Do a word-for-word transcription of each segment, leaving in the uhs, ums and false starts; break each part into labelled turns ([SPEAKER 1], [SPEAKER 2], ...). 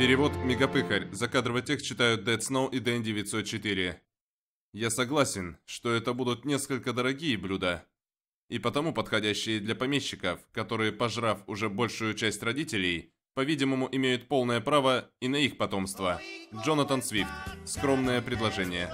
[SPEAKER 1] Перевод Мегапыхарь. Закадровый текст читают Dead Snow и Дэн девятьсот четыре. Я согласен, что это будут несколько дорогие блюда, и потому подходящие для помещиков, которые, пожрав уже большую часть родителей, по-видимому, имеют полное право и на их потомство. Джонатан Свифт. Скромное предложение.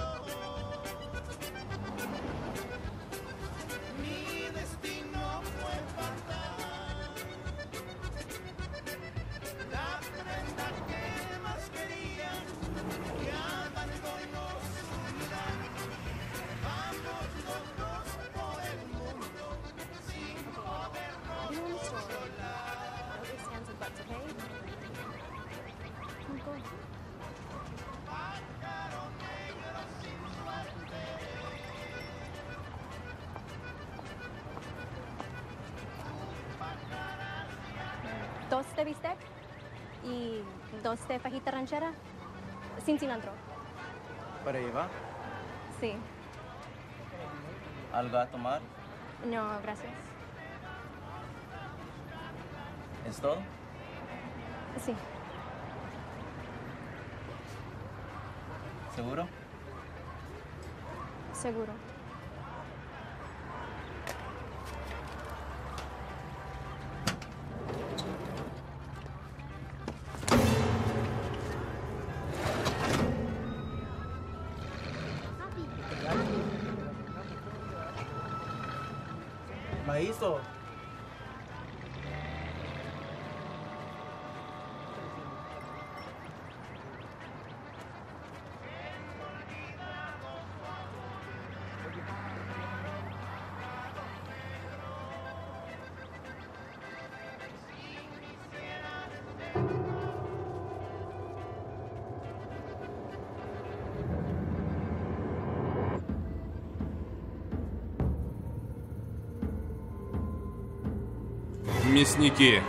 [SPEAKER 2] Dos de bistec y dos de fajita ranchera sin cilantro.
[SPEAKER 3] ¿Para llevar?
[SPEAKER 2] Sí.
[SPEAKER 3] ¿Algo a tomar?
[SPEAKER 2] No, gracias.
[SPEAKER 3] ¿Es todo?
[SPEAKER 2] Sí.
[SPEAKER 3] ¿Seguro?
[SPEAKER 2] Seguro.
[SPEAKER 3] Maízo.
[SPEAKER 1] Мясники.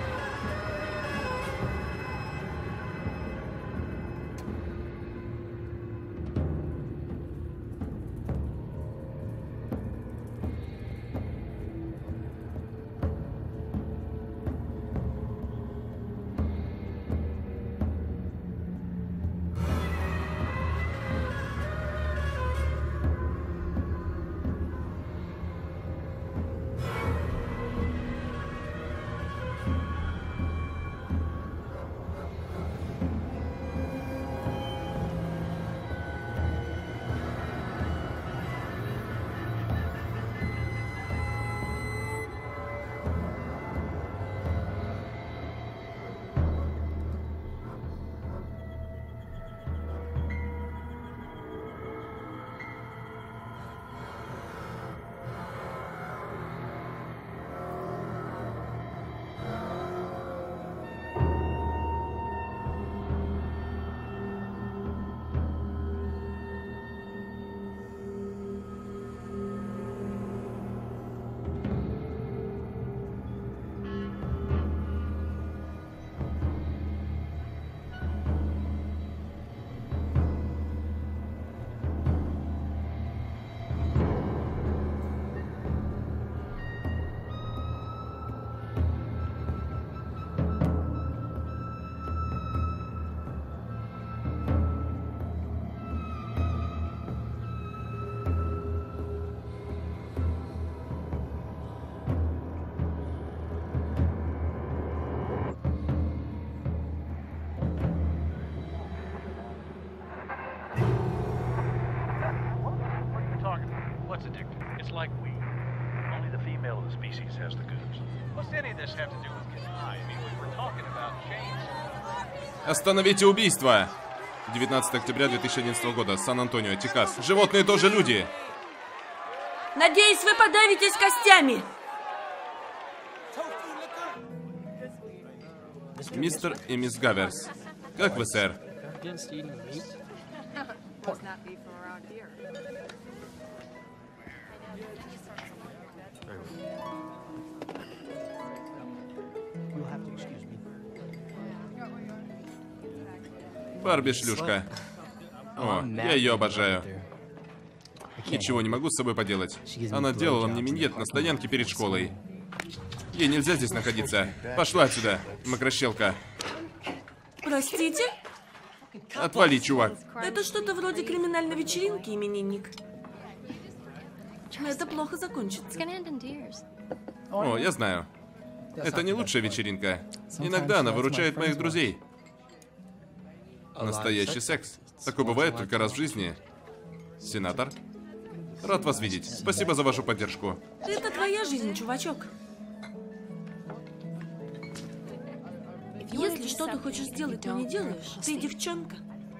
[SPEAKER 4] What's addictive? It's like weed. Only the female of the species has the goods. What's any of this have to do with getting high? I mean, we were talking about chains.
[SPEAKER 1] Остановите убийство! девятнадцатого октября две тысячи одиннадцатого года. Сан-Антонио, Техас. Животные тоже люди!
[SPEAKER 5] Надеюсь, вы подавитесь костями.
[SPEAKER 1] Мистер и мисс Гаверс. Как вы, сэр? Барби-шлюшка. О, я ее обожаю. Ничего не могу с собой поделать. Она делала мне миньет на стоянке перед школой. Ей нельзя здесь находиться. Пошла отсюда, мокрощелка.
[SPEAKER 5] Простите?
[SPEAKER 1] Отвали, чувак.
[SPEAKER 5] Это что-то вроде криминальной вечеринки, именинник. Это плохо закончится.
[SPEAKER 2] It's gonna end in tears.
[SPEAKER 1] О, я знаю. Это не лучшая вечеринка. Иногда она выручает моих друзей. Настоящий секс. Такое бывает только раз в жизни. Сенатор? Рад вас видеть. Спасибо за вашу поддержку.
[SPEAKER 5] Это твоя жизнь, чувачок. Если что-то хочешь сделать, но не делаешь, ты девчонка.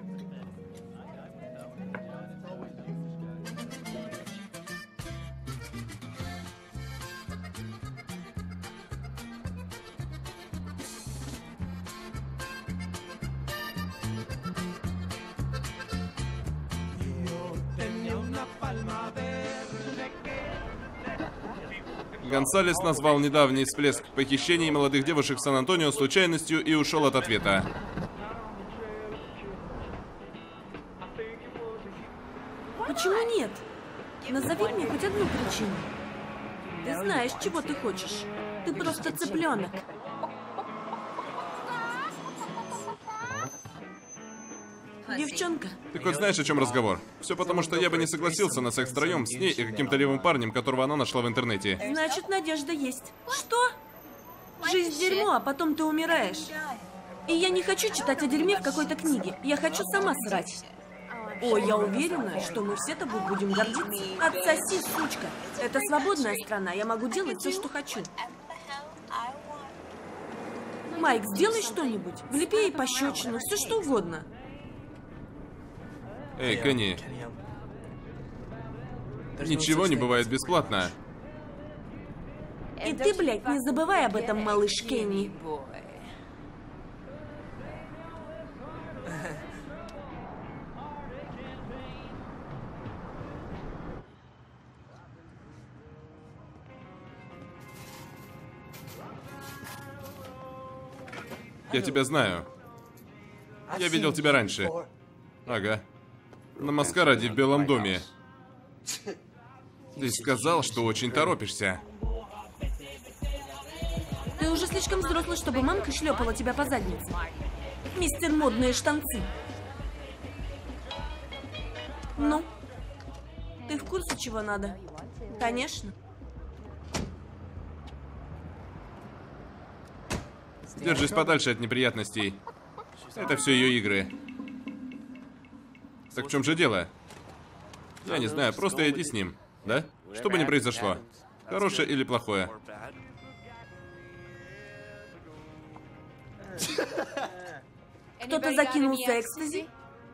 [SPEAKER 1] Гонсалес назвал недавний всплеск похищений молодых девушек в Сан-Антонио случайностью и ушел от ответа.
[SPEAKER 5] Почему нет? Назови мне хоть одну причину. Ты знаешь, чего ты хочешь. Ты просто цыпленок. Девчонка.
[SPEAKER 1] Ты хоть знаешь, о чем разговор? Все потому, что я бы не согласился на секс втроем с ней и каким-то левым парнем, которого она нашла в интернете.
[SPEAKER 5] Значит, надежда есть. Что? Жизнь дерьмо, а потом ты умираешь. И я не хочу читать о дерьме в какой-то книге. Я хочу сама срать. О, я уверена, что мы все тобой будем гордиться. Отсоси, сучка. Это свободная страна, я могу делать все, что хочу. Майк, сделай что-нибудь. Влепи ей пощечину, все что угодно.
[SPEAKER 1] Эй, Кенни, ничего не бывает бесплатно.
[SPEAKER 5] И ты, блядь, не забывай об этом, малыш Кенни.
[SPEAKER 1] Я тебя знаю. Я видел тебя раньше. Ага. На маскараде в Белом доме. Ты сказал, что очень торопишься.
[SPEAKER 5] Ты уже слишком взрослый, чтобы мамка шлепала тебя по заднице. Мистер Модные штанцы. Ну? Ты в курсе, чего надо? Конечно.
[SPEAKER 1] Держись подальше от неприятностей. Это все ее игры. Так в чем же дело? Я не знаю, просто иди с ним, да? Что бы ни произошло. Хорошее или плохое.
[SPEAKER 5] Кто-то закинулся экстази?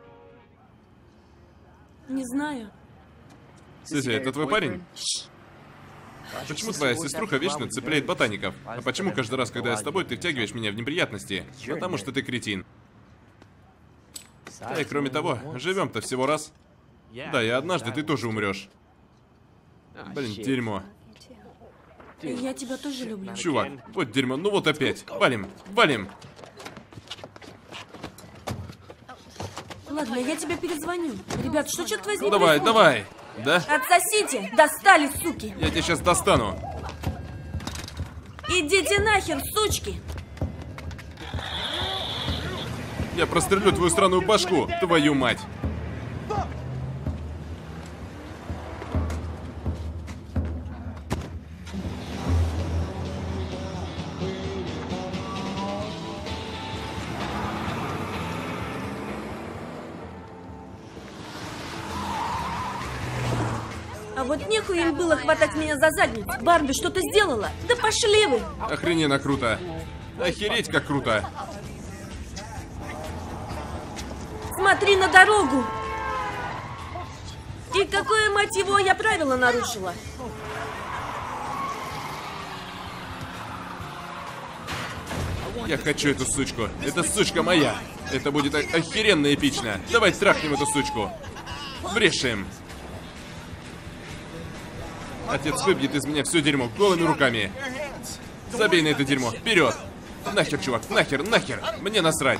[SPEAKER 5] Не знаю.
[SPEAKER 1] Сизи, это твой парень? Почему твоя сеструха вечно цепляет ботаников? А почему каждый раз, когда я с тобой, ты втягиваешь меня в неприятности? Потому что ты кретин. Да и кроме того, живем-то всего раз. Да, и однажды ты тоже умрешь. Блин, дерьмо.
[SPEAKER 5] Я тебя тоже люблю.
[SPEAKER 1] Чувак, вот дерьмо, ну вот опять. Валим, валим.
[SPEAKER 5] Ладно, я тебе перезвоню. Ребят, что, черт возьми,
[SPEAKER 1] Давай,
[SPEAKER 5] происходит?
[SPEAKER 1] давай. Да?
[SPEAKER 5] Отсосите! Достали, суки!
[SPEAKER 1] Я тебя сейчас достану.
[SPEAKER 5] Идите нахер, сучки!
[SPEAKER 1] Я прострелю твою странную башку, твою мать.
[SPEAKER 5] А вот нехуй им было хватать меня за задницу. Барби, что ты сделала? Да пошли вы!
[SPEAKER 1] Охрененно круто. Охереть как круто.
[SPEAKER 5] Смотри на дорогу! И какое, мать его, я правило нарушила?
[SPEAKER 1] Я хочу эту сучку. Эта сучка моя. Это будет о- охеренно эпично. Давай трахнем эту сучку. Врешаем. Отец выбьет из меня все дерьмо голыми руками. Забей на это дерьмо. Вперед. Нахер, чувак, нахер, нахер. Мне насрать.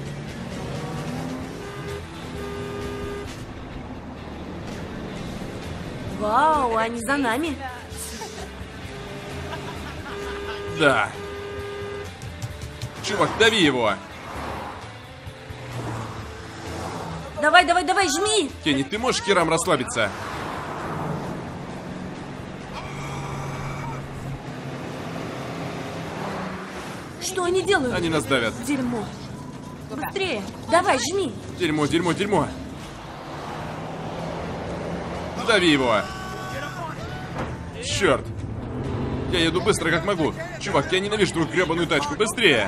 [SPEAKER 5] Вау, они за нами.
[SPEAKER 1] Да. Чувак, дави его.
[SPEAKER 5] Давай, давай, давай, жми!
[SPEAKER 1] Кенни, ты можешь херам расслабиться?
[SPEAKER 5] Что они делают?
[SPEAKER 1] Они нас давят.
[SPEAKER 5] Дерьмо. Быстрее! Давай, жми!
[SPEAKER 1] Дерьмо, дерьмо, дерьмо. Дави его. Черт. Я еду быстро, как могу. Чувак, я ненавижу твою гребаную тачку. Быстрее!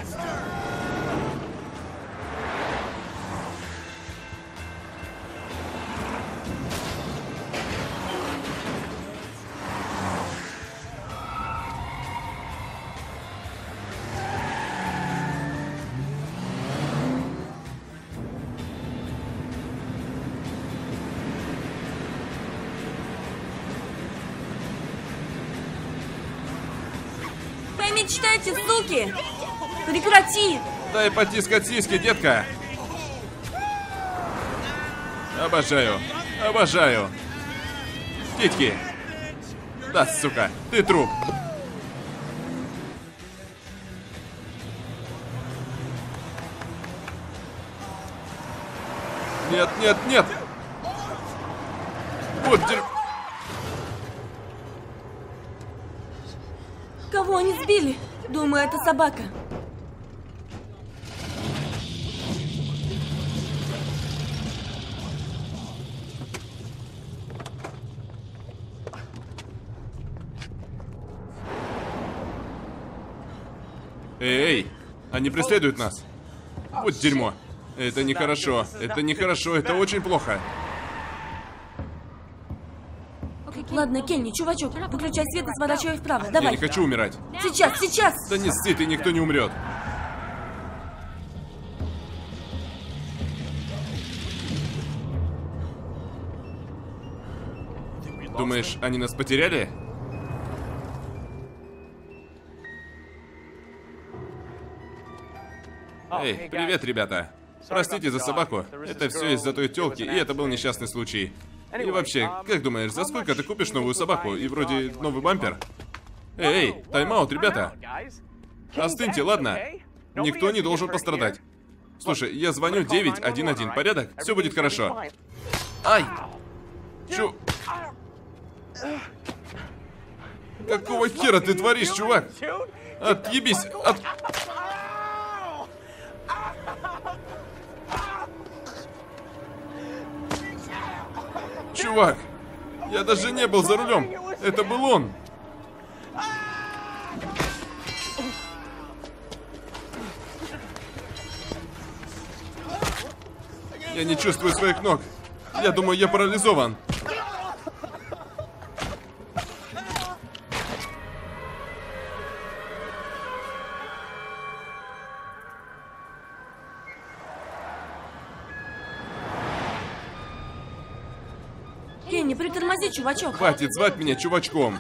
[SPEAKER 5] Вы мечтаете, суки! Прекрати!
[SPEAKER 1] Дай потискать сиськи, детка. Обожаю. Обожаю. Титьки. Да, сука, ты труп. Нет, нет, нет. Вот дерь...
[SPEAKER 5] Кого они сбили? Думаю, это собака.
[SPEAKER 1] Эй, эй, они преследуют нас. Вот дерьмо. Это нехорошо. Это нехорошо, это очень плохо.
[SPEAKER 5] Ладно, Кенни, чувачок, выключай свет и сворачивай вправо.
[SPEAKER 1] Я
[SPEAKER 5] Давай.
[SPEAKER 1] не хочу умирать.
[SPEAKER 5] Сейчас, сейчас!
[SPEAKER 1] Да не ссы, ты, никто не умрет. Думаешь, они нас потеряли? Эй, привет, ребята. Простите за собаку. Это все из-за той тёлки, и это был несчастный случай. И вообще, как думаешь, за сколько ты купишь новую собаку? И вроде новый бампер? Эй, эй, тайм-аут, ребята. Остыньте, ладно? Никто не должен пострадать. Слушай, я звоню девять один один. Порядок? Все будет хорошо. Ай! Чу... Какого хера ты творишь, чувак? Отъебись! От... Чувак! Я даже не был за рулем! Это был он! Я не чувствую своих ног. Я думаю, я парализован.
[SPEAKER 5] Кенни, притормози, чувачок.
[SPEAKER 1] Хватит звать меня чувачком.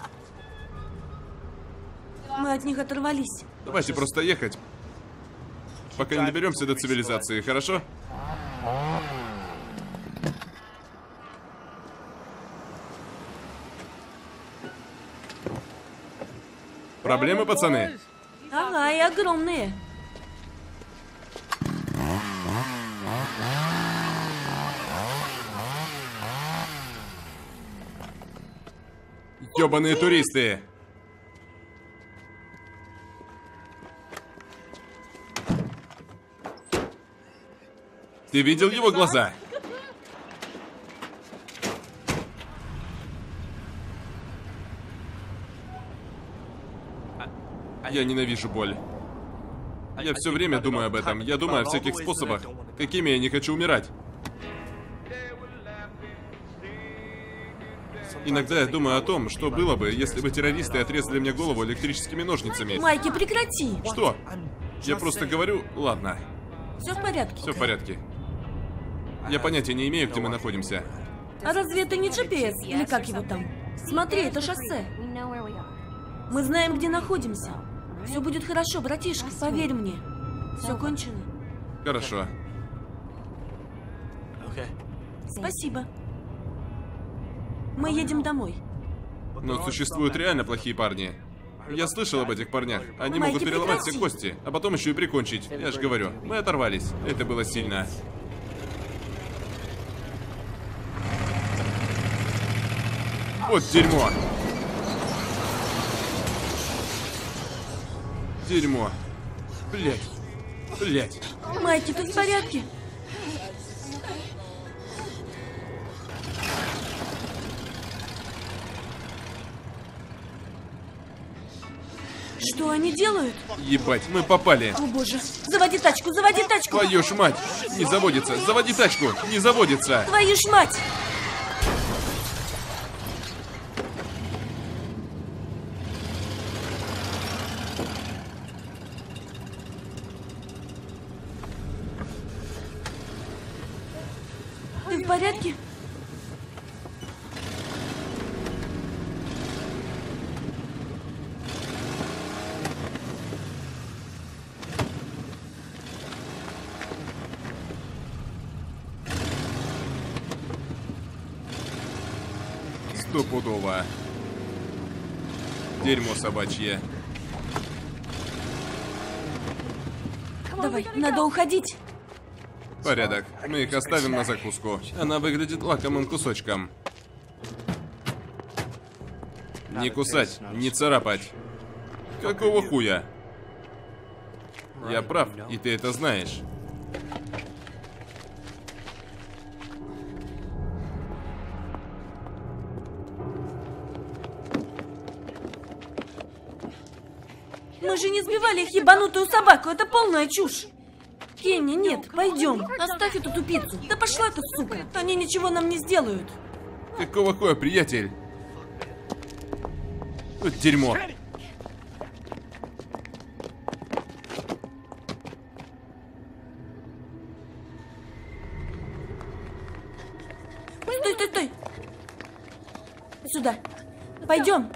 [SPEAKER 5] Мы от них оторвались.
[SPEAKER 1] Давайте просто ехать. Пока не доберемся до цивилизации, хорошо? Проблемы, пацаны?
[SPEAKER 5] Ага, и огромные.
[SPEAKER 1] Ёбаные туристы! Ты видел его глаза? Я ненавижу боль. Я все время думаю об этом. Я думаю о всяких способах, какими я не хочу умирать. Иногда я думаю о том, что было бы, если бы террористы отрезали мне голову электрическими ножницами.
[SPEAKER 5] Майки, прекрати.
[SPEAKER 1] Что? Я просто говорю, ладно.
[SPEAKER 5] Все в порядке.
[SPEAKER 1] Все в порядке. Я понятия не имею, где мы находимся.
[SPEAKER 5] А разве это не джи пи эс? Или как его там? Смотри, это шоссе.
[SPEAKER 2] We know where we are.
[SPEAKER 5] Мы знаем, где находимся. Все будет хорошо, братишка, поверь мне. Все кончено.
[SPEAKER 1] Хорошо.
[SPEAKER 5] Спасибо. Мы едем домой.
[SPEAKER 1] Но существуют реально плохие парни. Я слышал об этих парнях. Они
[SPEAKER 5] Майки,
[SPEAKER 1] могут переломать все
[SPEAKER 5] прекрати.
[SPEAKER 1] кости, а потом еще и прикончить. Я же говорю, мы оторвались. Это было сильно. Вот дерьмо. Дерьмо. Блять. Блять.
[SPEAKER 5] Майки, ты в порядке? Что они делают?
[SPEAKER 1] Ебать, мы попали.
[SPEAKER 5] О боже. Заводи тачку, заводи тачку.
[SPEAKER 1] Твою ж мать. Не заводится. Заводи тачку. Не заводится.
[SPEAKER 5] Твою ж мать. Ты в порядке?
[SPEAKER 1] Стопудово. Дерьмо собачье.
[SPEAKER 5] Давай, надо уходить.
[SPEAKER 1] Порядок. Мы их оставим на закуску. Она выглядит лакомым кусочком. Не кусать, не царапать. Какого хуя? Я прав, и ты это знаешь.
[SPEAKER 5] Мы же не сбивали их ебанутую собаку, это полная чушь. Кенни, нет, пойдем. Оставь эту тупицу. Да пошла ты, сука. Они ничего нам не сделают.
[SPEAKER 1] Какого хуя, приятель? Вот дерьмо.
[SPEAKER 5] Стой, стой, стой. Сюда. Пойдем.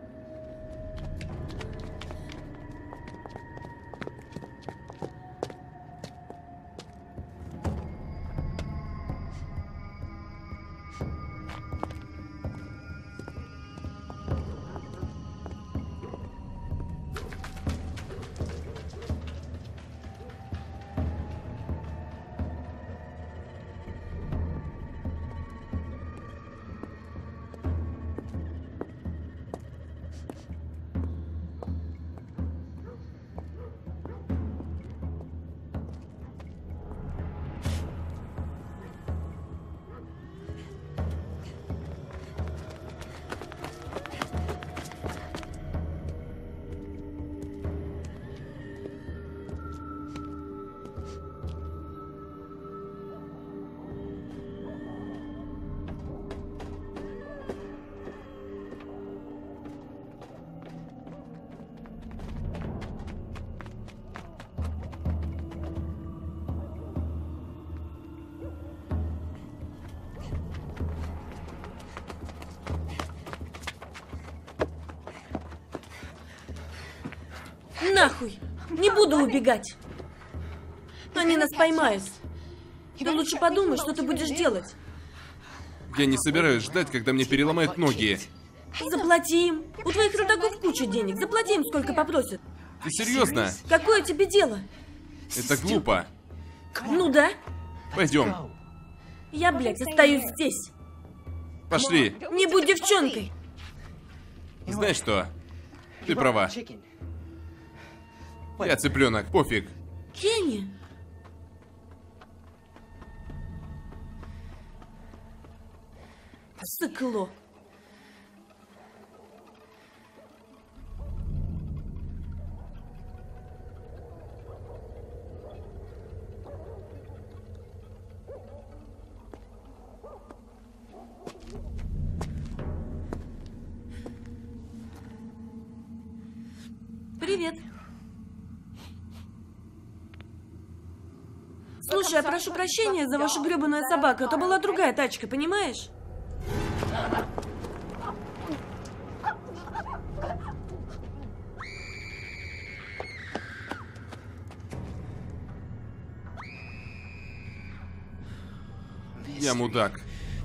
[SPEAKER 5] Нахуй! Не буду убегать. Они нас поймают. Ты лучше подумай, что ты будешь делать.
[SPEAKER 1] Я не собираюсь ждать, когда мне переломают ноги.
[SPEAKER 5] Заплати им. У твоих родаков куча денег. Заплати им, сколько попросят.
[SPEAKER 1] Ты серьезно?
[SPEAKER 5] Какое тебе дело?
[SPEAKER 1] Это глупо.
[SPEAKER 5] Ну да.
[SPEAKER 1] Пойдем.
[SPEAKER 5] Я, блядь, остаюсь здесь.
[SPEAKER 1] Пошли.
[SPEAKER 5] Не будь девчонкой.
[SPEAKER 1] Знаешь что? Ты права. Я цыпленок, пофиг.
[SPEAKER 5] Кенни. Сыкло. Привет. Слушай, я прошу прощения за вашу гребаную собаку. Это была другая тачка, понимаешь?
[SPEAKER 1] Я мудак.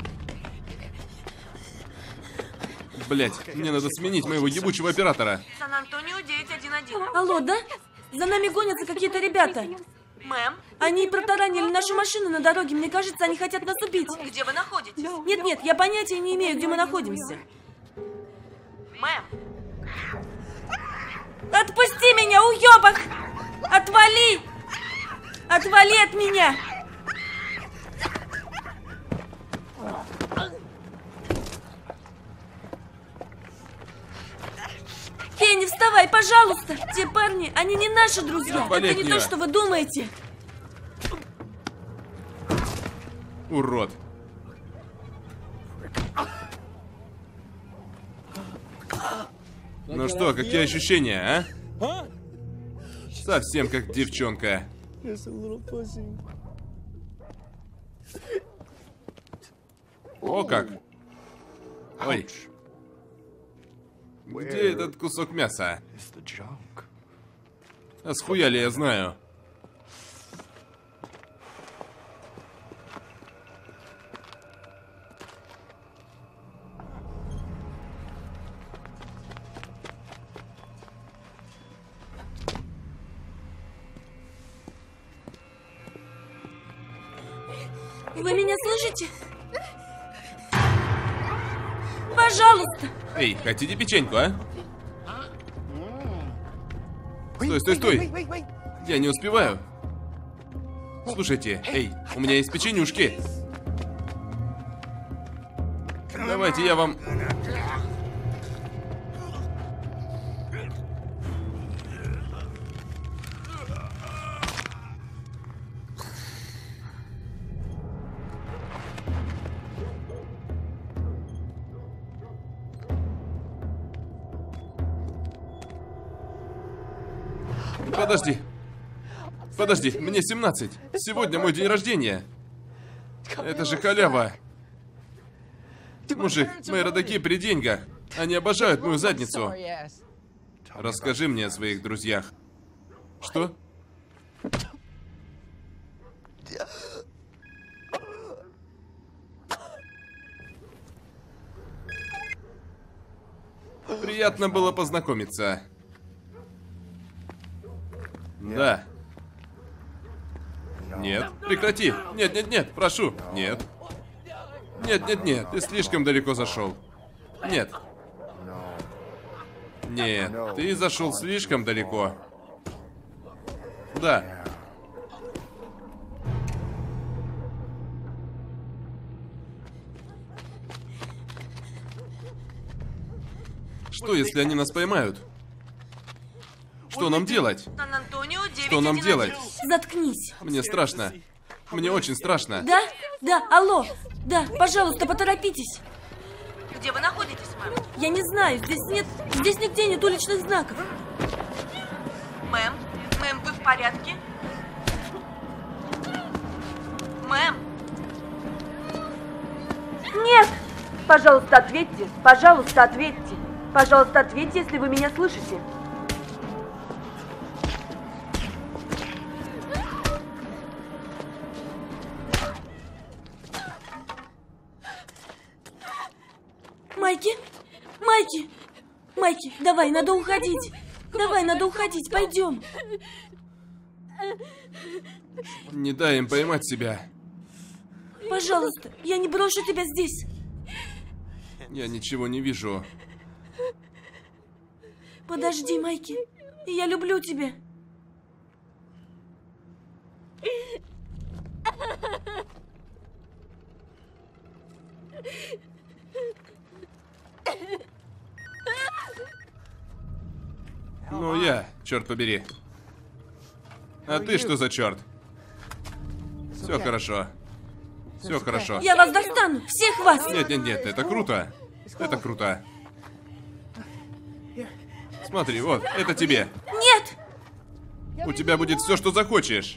[SPEAKER 1] Блять, мне надо сменить моего ебучего оператора.
[SPEAKER 5] Сан-Антонио девять один один. Алло, да? За нами гонятся какие-то ребята. Мэм? Они протаранили нашу машину на дороге. Мне кажется, они хотят нас убить. Где вы находитесь? Нет-нет, я понятия не имею, где мы находимся. Мэм! Отпусти меня, уёбок! Отвали! Отвали от меня! Кенни, вставай, пожалуйста! Те парни, они не наши друзья.
[SPEAKER 1] Отвали
[SPEAKER 5] Это
[SPEAKER 1] от
[SPEAKER 5] не
[SPEAKER 1] неё.
[SPEAKER 5] то, что вы думаете.
[SPEAKER 1] Урод. Ну что, какие ощущения, а? Совсем как девчонка. О как! Ой. Где этот кусок мяса? А схуя ли я знаю?
[SPEAKER 5] Вы меня слышите? Пожалуйста!
[SPEAKER 1] Эй, хотите печеньку, а? Стой, стой, стой! Я не успеваю. Слушайте, эй, у меня есть печенюшки. Давайте я вам... Подожди. Подожди, мне семнадцать. Сегодня мой день рождения. Это же халява. Мужик, мои родаки при деньгах. Они обожают мою задницу. Расскажи мне о своих друзьях. Что? Приятно было познакомиться. Да. Нет, прекрати. Нет, нет, нет, прошу. Нет. Нет, нет, нет, ты слишком далеко зашел. Нет. Нет, ты зашел слишком далеко. Да. Что, если они нас поймают? Что нам делать? Что нам делать?
[SPEAKER 5] Заткнись.
[SPEAKER 1] Мне страшно. Мне очень страшно.
[SPEAKER 5] Да? Да, алло. Да, пожалуйста, поторопитесь. Где вы находитесь, мэм? Я не знаю, здесь нет... Здесь нигде нет уличных знаков. Мэм? Мэм, вы в порядке? Мэм? Нет! Пожалуйста, ответьте. Пожалуйста, ответьте. Пожалуйста, ответьте, если вы меня слышите. Майки? Майки? Майки, давай, надо уходить. Давай, надо уходить, пойдем.
[SPEAKER 1] Не дай им поймать себя.
[SPEAKER 5] Пожалуйста, я не брошу тебя здесь.
[SPEAKER 1] Я ничего не вижу.
[SPEAKER 5] Подожди, Майки. Я люблю тебя.
[SPEAKER 1] Ну я, черт побери. А ты что за черт? Все хорошо. Все хорошо.
[SPEAKER 5] Я вас достану, всех вас.
[SPEAKER 1] Нет, нет, нет, это круто. Это круто. Смотри, вот, это тебе.
[SPEAKER 5] Нет!
[SPEAKER 1] У тебя будет все, что захочешь.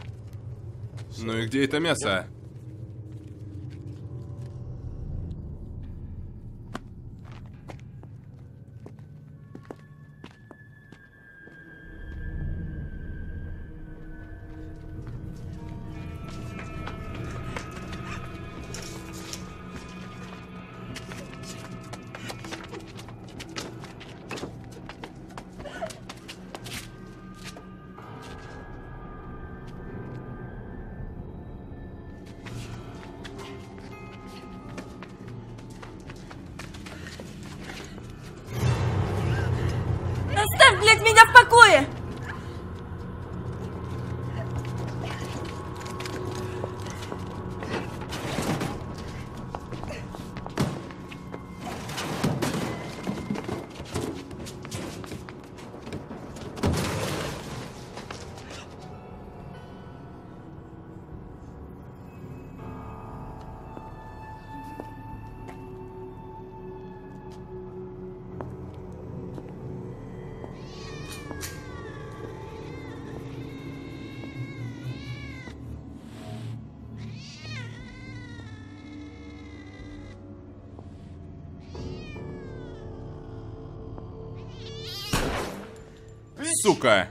[SPEAKER 1] Ну и где это мясо?
[SPEAKER 5] такое?
[SPEAKER 1] Сука!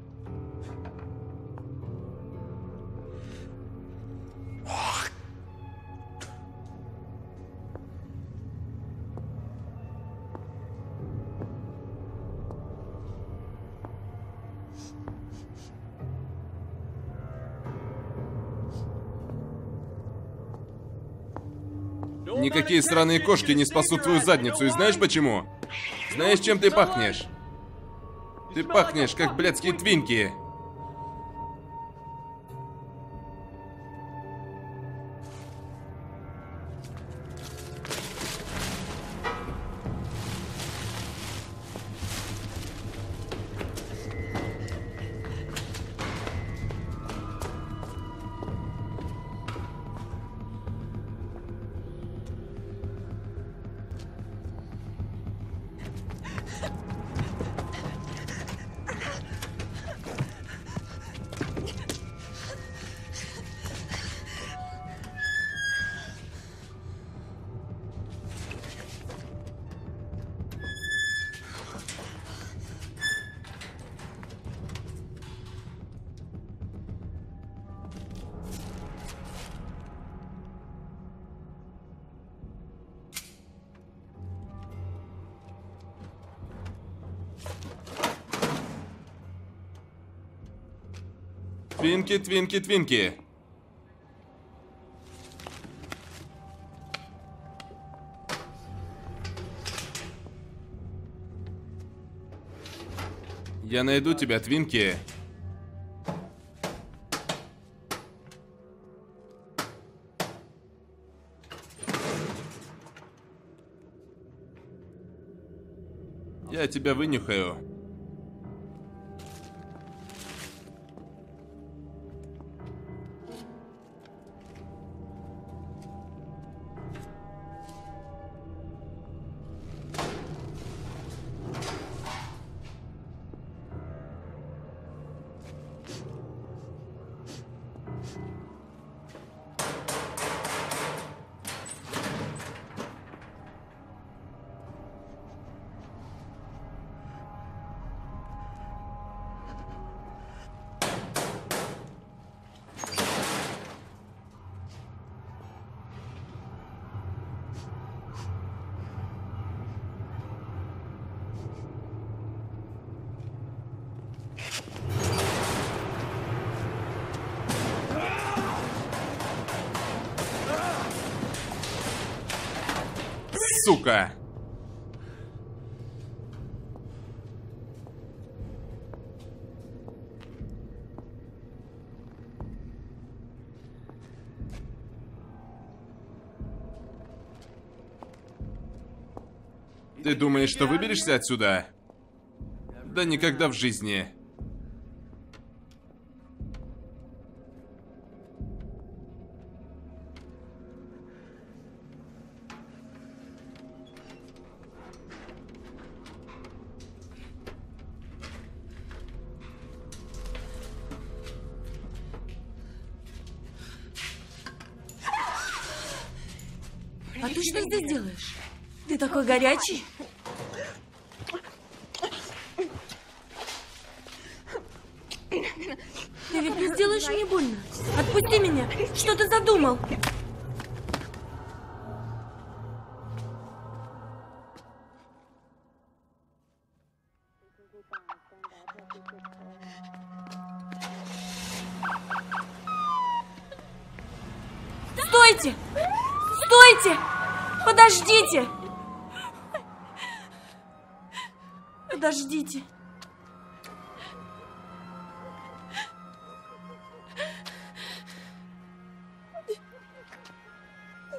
[SPEAKER 1] Никакие сраные кошки не спасут твою задницу, и знаешь почему? Знаешь, чем ты пахнешь? Ты пахнешь, как блядские твинки. Твинки, твинки, твинки. Я найду тебя, твинки. Я тебя вынюхаю. Сука! Ты думаешь, что выберешься отсюда? Да никогда в жизни.
[SPEAKER 5] А ты что здесь делаешь? Ты такой горячий. Ты ведь не сделаешь мне больно. Отпусти меня. Что ты задумал? Стойте! Стойте! Подождите! Подождите.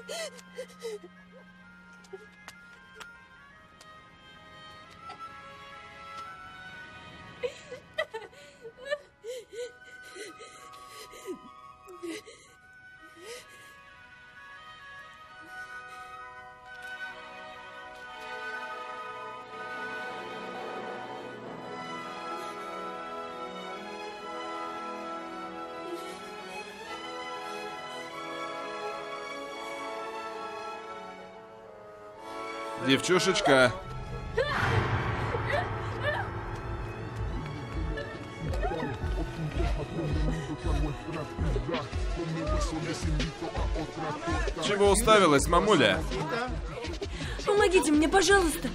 [SPEAKER 1] Девчушечка. Чего уставилась, мамуля?
[SPEAKER 5] Помогите мне, пожалуйста.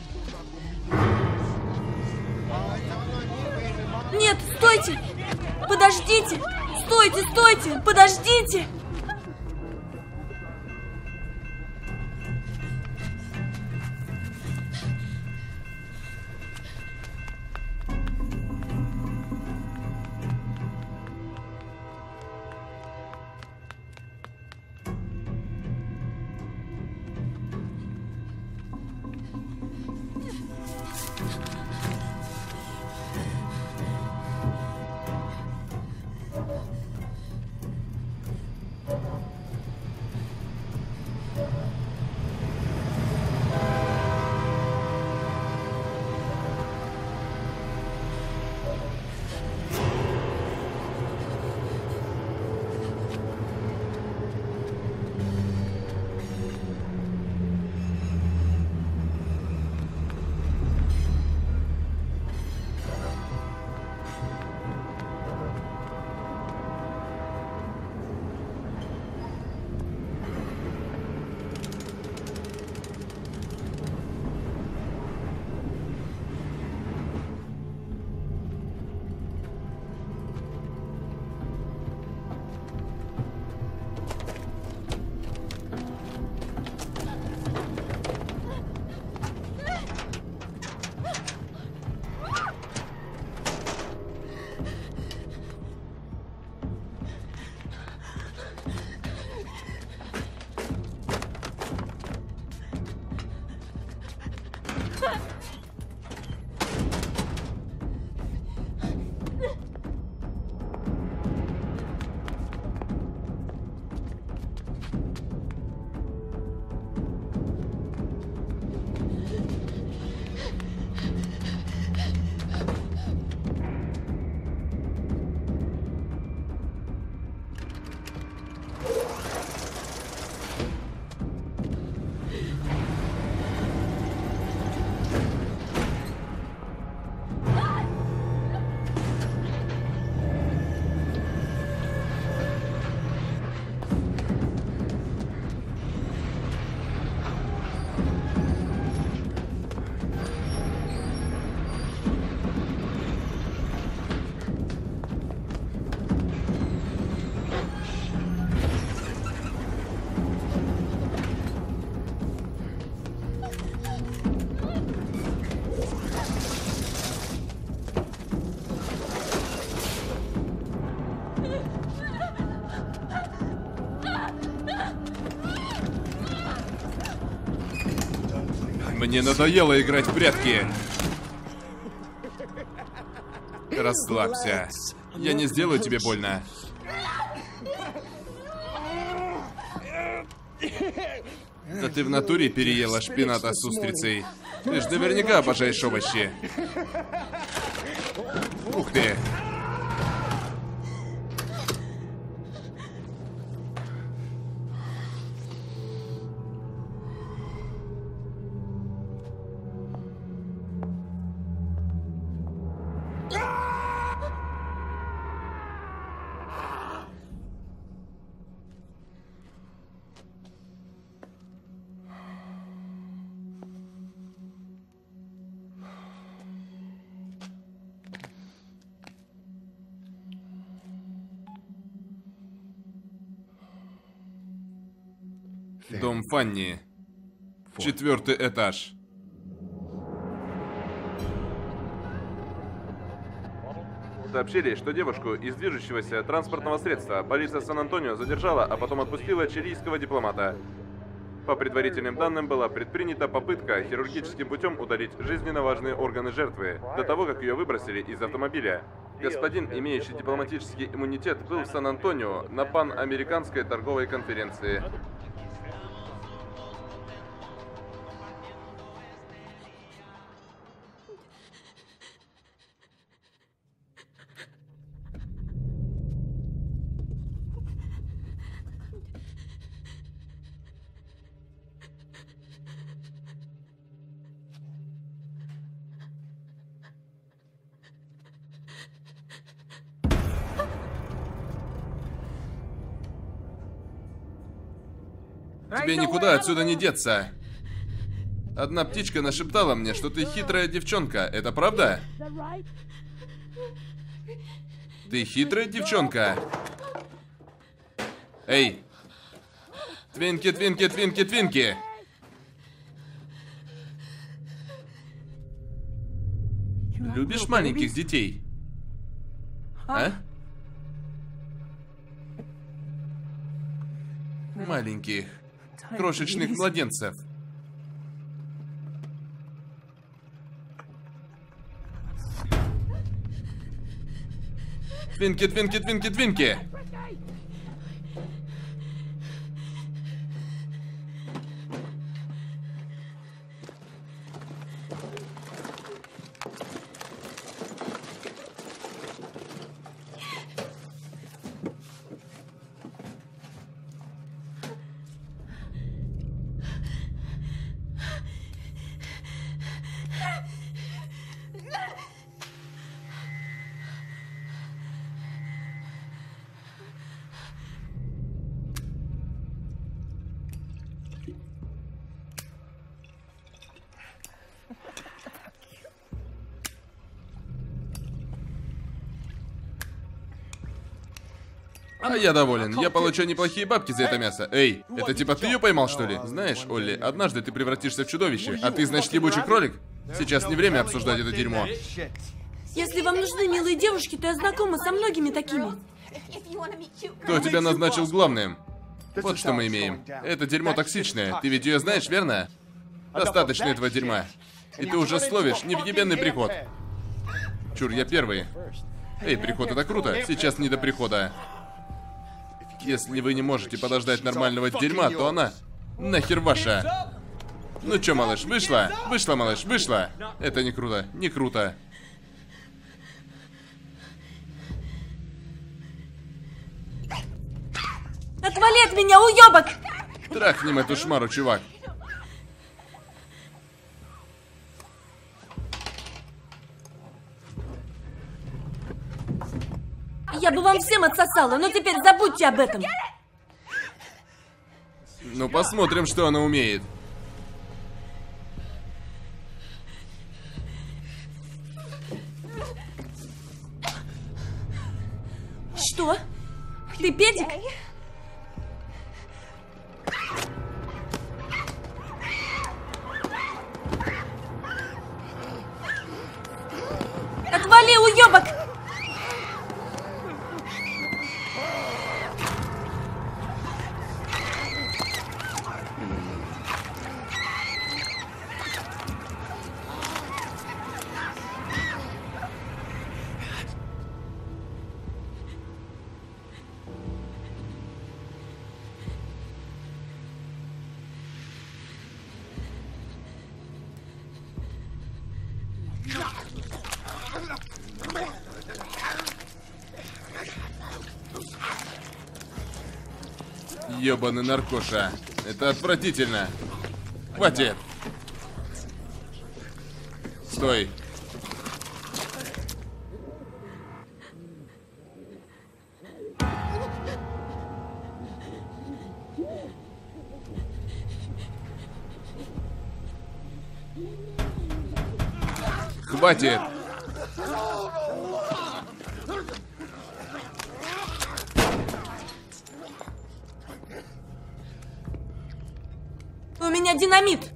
[SPEAKER 5] Нет, стойте! Подождите! Стойте, стойте! Подождите!
[SPEAKER 1] Мне надоело играть в прятки. Расслабься. Я не сделаю тебе больно. Да ты в натуре переела шпината с устрицей. Ты ж наверняка обожаешь овощи. Ух ты. Дом Фанни. Четвертый этаж. Сообщили, что девушку из движущегося транспортного средства полиция Сан-Антонио задержала, а потом отпустила чилийского дипломата. По предварительным данным, была предпринята попытка хирургическим путем удалить жизненно важные органы жертвы, до того, как ее выбросили из автомобиля. Господин, имеющий дипломатический иммунитет, был в Сан-Антонио на пан-американской торговой конференции. Тебе никуда отсюда не деться. Одна птичка нашептала мне, что ты хитрая девчонка. Это правда? Ты хитрая девчонка? Эй! Твинки, твинки, твинки, твинки! Любишь маленьких детей? А? Маленьких. Крошечных младенцев. Твинки, твинки, твинки, твинки! А я доволен. Я получу неплохие бабки за это мясо. Эй, это типа ты ее поймал, что ли? Знаешь, Олли, однажды ты превратишься в чудовище, а ты, значит, ебучий кролик? Сейчас не время обсуждать это дерьмо.
[SPEAKER 5] Если вам нужны милые девушки, то я знакома со многими такими.
[SPEAKER 1] Кто тебя назначил главным? Вот что мы имеем. Это дерьмо токсичное. Ты ведь ее знаешь, верно? Достаточно этого дерьма. И ты уже словишь невъебенный приход. Чур, я первый. Эй, приход, это круто. Сейчас не до прихода. Если вы не можете подождать нормального дерьма, то она нахер ваша. Ну чё, малыш, вышла? Вышла, малыш, вышла. Это не круто, не круто.
[SPEAKER 5] Отвали от меня, уёбок!
[SPEAKER 1] Трахнем эту шмару, чувак.
[SPEAKER 5] Я бы вам всем отсосала, но теперь забудьте об этом.
[SPEAKER 1] Ну, посмотрим, что она умеет.
[SPEAKER 5] Что? Ты педик? Отвали, уёбок!
[SPEAKER 1] Ёбаный наркоша. Это отвратительно. Хватит. Стой. Хватит.
[SPEAKER 5] У меня динамит.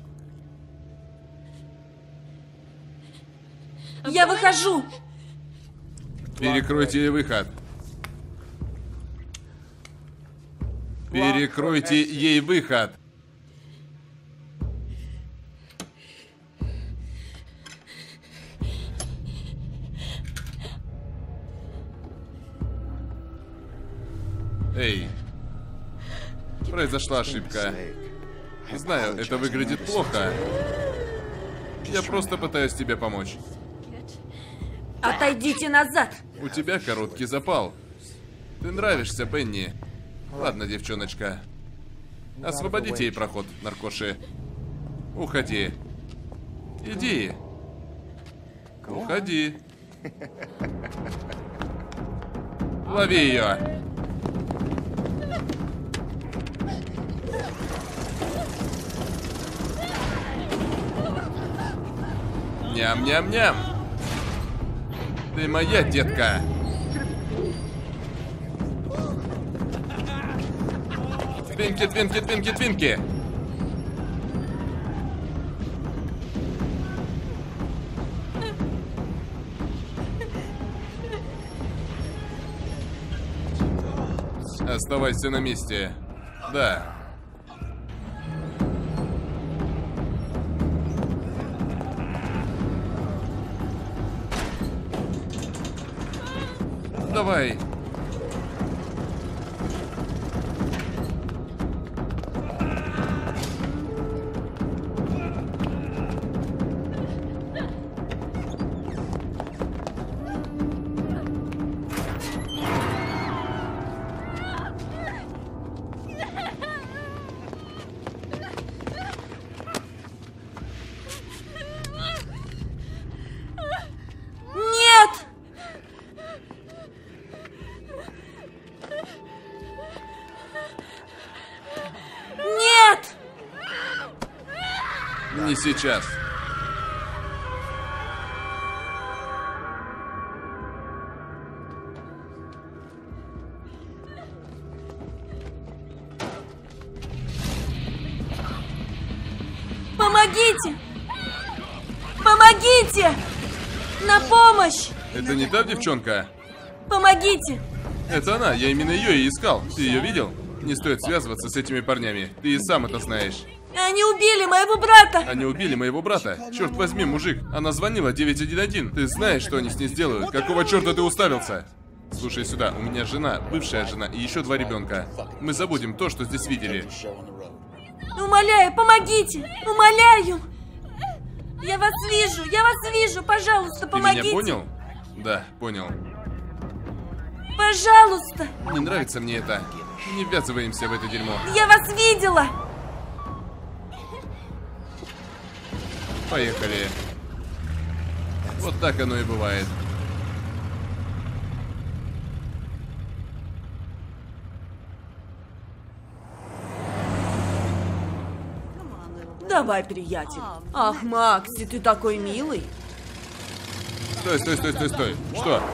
[SPEAKER 5] Я выхожу.
[SPEAKER 1] Перекройте ей выход. Перекройте ей выход. Эй. Произошла ошибка. Знаю, это выглядит плохо. Я просто пытаюсь тебе помочь.
[SPEAKER 5] Отойдите назад!
[SPEAKER 1] У тебя короткий запал. Ты нравишься, Пенни. Ладно, девчоночка. Освободите ей проход, наркоши. Уходи. Иди. Уходи. Лови ее. Ням-ням-ням. Ты моя детка. Твинки, твинки, твинки, твинки. Оставайся на месте. Да. Давай. Не сейчас.
[SPEAKER 5] Помогите! Помогите! На помощь!
[SPEAKER 1] Это не та девчонка?
[SPEAKER 5] Помогите!
[SPEAKER 1] Это она, я именно ее и искал. Ты ее видел? Не стоит связываться с этими парнями. Ты и сам это знаешь.
[SPEAKER 5] Они убили моего брата!
[SPEAKER 1] Они убили моего брата. Черт возьми, мужик. Она звонила девять один один. Ты знаешь, что они с ней сделают? Какого черта ты уставился? Слушай сюда, у меня жена, бывшая жена и еще два ребенка. Мы забудем то, что здесь видели.
[SPEAKER 5] Умоляю, помогите! Умоляю! Я вас вижу, я вас вижу, пожалуйста, помогите!
[SPEAKER 1] Ты меня понял? Да, понял.
[SPEAKER 5] Пожалуйста!
[SPEAKER 1] Не нравится мне это. Не ввязываемся в это дерьмо.
[SPEAKER 5] Я вас видела!
[SPEAKER 1] Поехали. Вот так оно и бывает.
[SPEAKER 5] Давай, приятель. Ах, Макси, ты такой милый.
[SPEAKER 1] Стой, стой, стой, стой, стой. Что?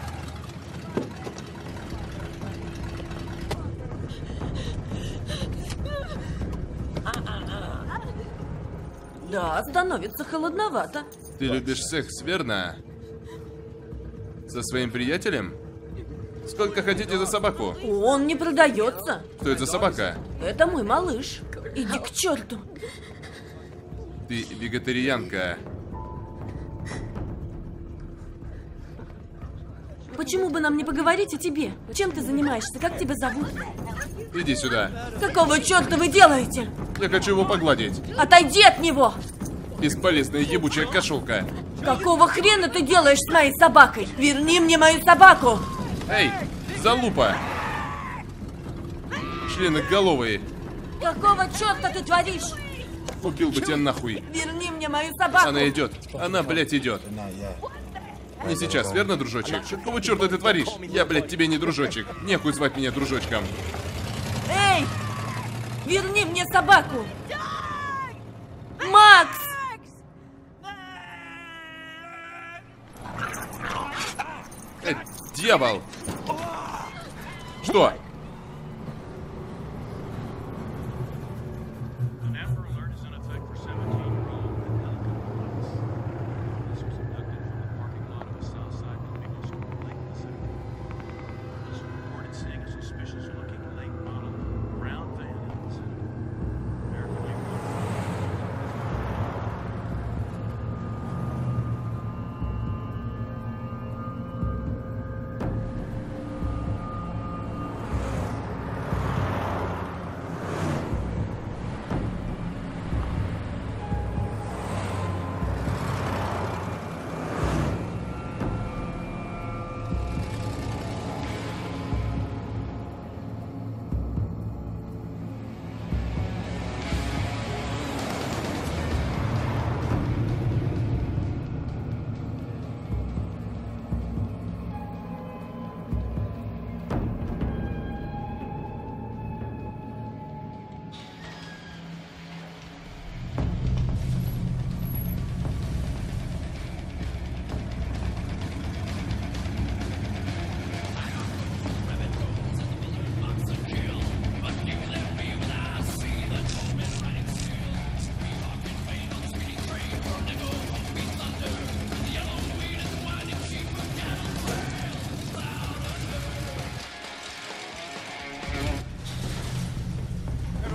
[SPEAKER 5] Да, становится холодновато.
[SPEAKER 1] Ты любишь секс, верно? Со своим приятелем? Сколько хотите за собаку?
[SPEAKER 5] Он не продается.
[SPEAKER 1] Что это за собака?
[SPEAKER 5] Это мой малыш. Иди к черту.
[SPEAKER 1] Ты вегетарианка.
[SPEAKER 5] Почему бы нам не поговорить о тебе? Чем ты занимаешься? Как тебя зовут?
[SPEAKER 1] Иди сюда.
[SPEAKER 5] Какого черта вы делаете?
[SPEAKER 1] Я хочу его погладить.
[SPEAKER 5] Отойди от него!
[SPEAKER 1] Бесполезная ебучая кошелка.
[SPEAKER 5] Какого хрена ты делаешь с моей собакой? Верни мне мою собаку!
[SPEAKER 1] Эй, залупа! Членоголовые.
[SPEAKER 5] Какого черта ты творишь?
[SPEAKER 1] Убил бы тебя нахуй.
[SPEAKER 5] Верни мне мою собаку!
[SPEAKER 1] Она идет. Она, блядь, идет. Не сейчас, верно, дружочек? Какого черта ты творишь? Я, блядь, тебе не дружочек. Нехуй звать меня дружочком.
[SPEAKER 5] Эй! Верни мне собаку! Макс!
[SPEAKER 1] Эй, дьявол! Что?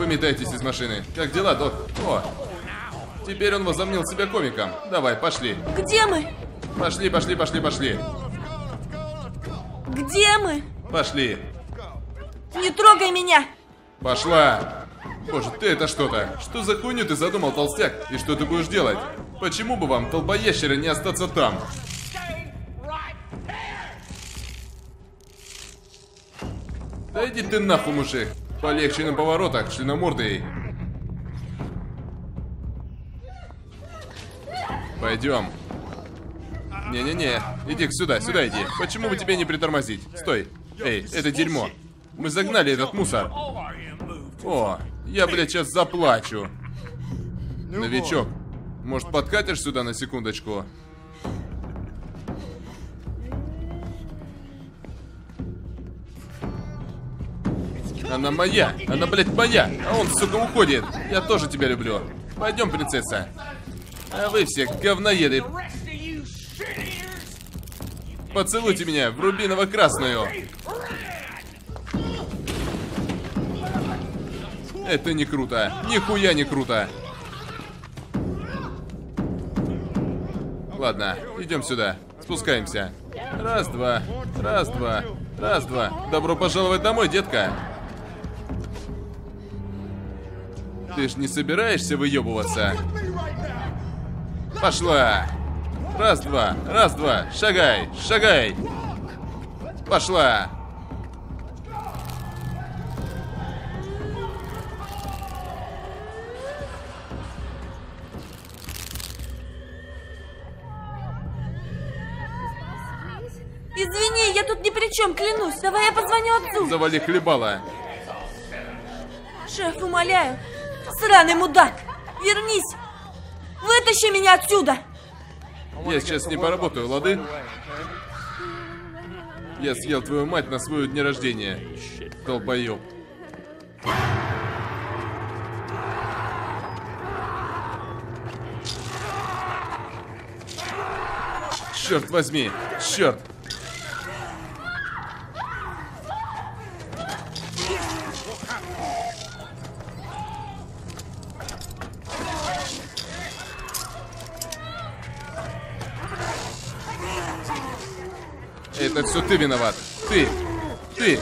[SPEAKER 1] Выметайтесь из машины. Как дела, док? О, теперь он возомнил себя комиком. Давай, пошли.
[SPEAKER 5] Где мы?
[SPEAKER 1] Пошли, пошли, пошли, пошли.
[SPEAKER 5] Где мы?
[SPEAKER 1] Пошли.
[SPEAKER 5] Не трогай меня!
[SPEAKER 1] Пошла. Боже, ты это что-то? Что за хуйню ты задумал, толстяк? И что ты будешь делать? Почему бы вам, толпоящеры, не остаться там? Да иди ты нахуй, мужик. Полегче на поворотах, членомордый. Пойдем. Не-не-не, иди сюда, сюда иди. Почему бы тебе не притормозить? Стой. Эй, это дерьмо. Мы загнали этот мусор. О, я, блядь, сейчас заплачу. Новичок, может, подкатишь сюда на секундочку? Она моя, она, блядь, моя. А он, сука, уходит. Я тоже тебя люблю. Пойдем, принцесса. А вы все говноеды. Поцелуйте меня в рубиново-красную. Это не круто. Нихуя не круто. Ладно, идем сюда. Спускаемся. Раз, два. Раз, два. Раз, два. Добро пожаловать домой, детка. Ты ж не собираешься выебываться? Пошла. Раз, два. Раз, два. Шагай. Шагай. Пошла.
[SPEAKER 5] Извини, я тут ни при чем, клянусь. Давай я позвоню отцу.
[SPEAKER 1] Завали хлебала.
[SPEAKER 5] Шеф, умоляю. Сраный мудак. Вернись. Вытащи меня отсюда.
[SPEAKER 1] Я сейчас не поработаю, лады? Я съел твою мать на свой день рождения. Долбоёб. Черт возьми. Черт. Это все ты виноват. Ты. Ты.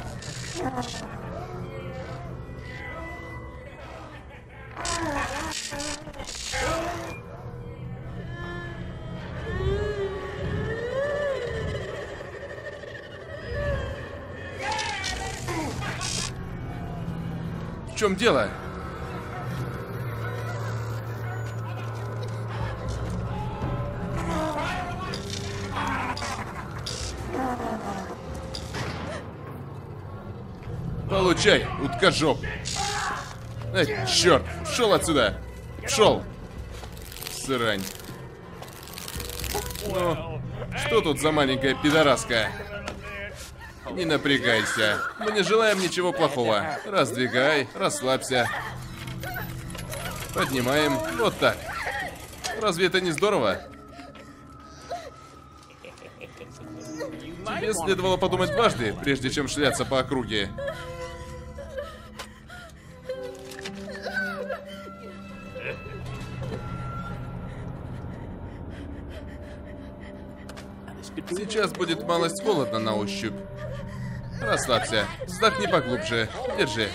[SPEAKER 1] В чем дело? Получай, уткожоп. Эй, черт, шел отсюда. Шел. Срань. Ну, что тут за маленькая пидораска? Не напрягайся. Мы не желаем ничего плохого. Раздвигай, расслабься. Поднимаем. Вот так. Разве это не здорово? Тебе следовало подумать дважды, прежде чем шляться по округе. Сейчас будет малость холодно на ощупь. Расслабься. Вздохни поглубже. Держи.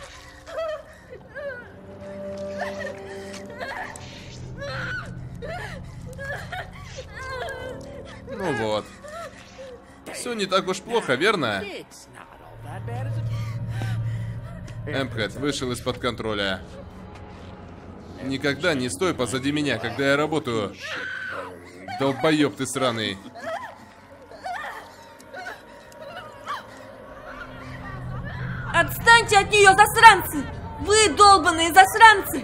[SPEAKER 1] Ну вот. Все не так уж плохо, верно? Эмпхэт вышел из-под контроля. Никогда не стой позади меня, когда я работаю. Долбоеб ты сраный.
[SPEAKER 5] Отстаньте от нее, засранцы! Вы долбаные засранцы!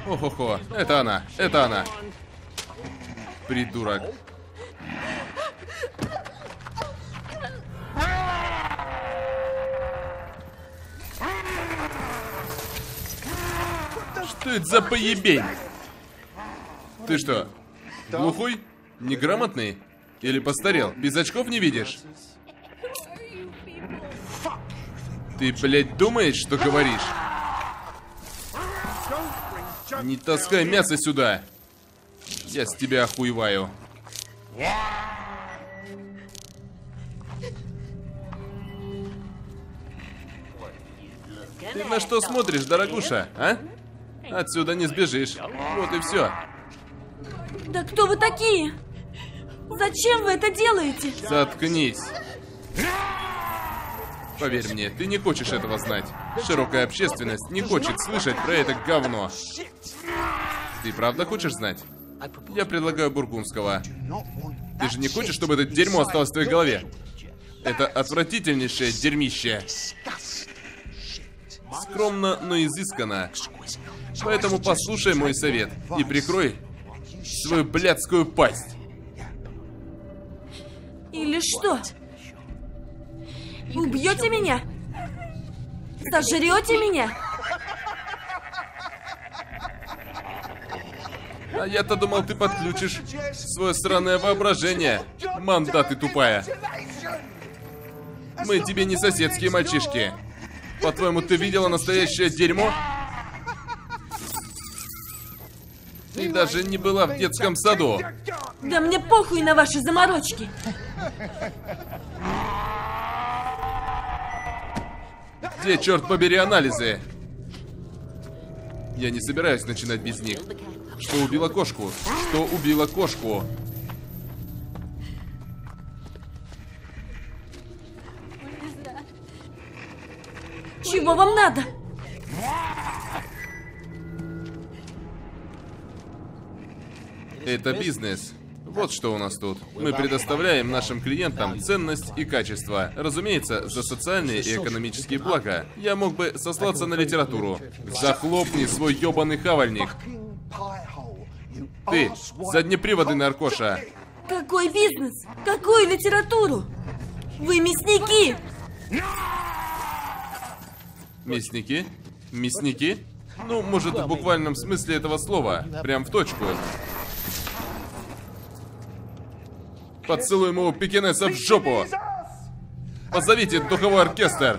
[SPEAKER 1] Охо-хо, это она, это она. Придурок. Что это за поебень? Ты что, глухой? Неграмотный? Или постарел? Без очков не видишь? Ты, блядь, думаешь, что говоришь? Не таскай мясо сюда. Я с тебя охуеваю. Ты на что смотришь, дорогуша, а? Отсюда не сбежишь. Вот и все.
[SPEAKER 5] Да кто вы такие? Зачем вы это делаете?
[SPEAKER 1] Заткнись. Поверь мне, ты не хочешь этого знать. Широкая общественность не хочет слышать про это говно. Ты правда хочешь знать? Я предлагаю бургундского. Ты же не хочешь, чтобы это дерьмо осталось в твоей голове? Это отвратительнейшее дерьмище. Скромно, но изысканно. Поэтому послушай мой совет и прикрой свою блядскую пасть.
[SPEAKER 5] Или что? Убьете меня? Сожрете меня?
[SPEAKER 1] А я-то думал, ты подключишь свое странное воображение. Манда ты тупая. Мы тебе не соседские мальчишки. По-твоему, ты видела настоящее дерьмо? Ты даже не была в детском саду.
[SPEAKER 5] Да мне похуй на ваши заморочки.
[SPEAKER 1] Где, черт побери, анализы? Я не собираюсь начинать без них. Что убило кошку? Что убило кошку?
[SPEAKER 5] Чего вам надо?
[SPEAKER 1] Это бизнес. Вот что у нас тут. Мы предоставляем нашим клиентам ценность и качество. Разумеется, за социальные и экономические блага. Я мог бы сослаться на литературу. Захлопни свой ёбаный хавальник. Ты, заднеприводный наркоша.
[SPEAKER 5] Какой бизнес? Какую литературу? Вы мясники!
[SPEAKER 1] Мясники? Мясники? Ну, может, в буквальном смысле этого слова. Прям в точку. Поцелуй моего пекинеса в жопу! Позовите духовой оркестр!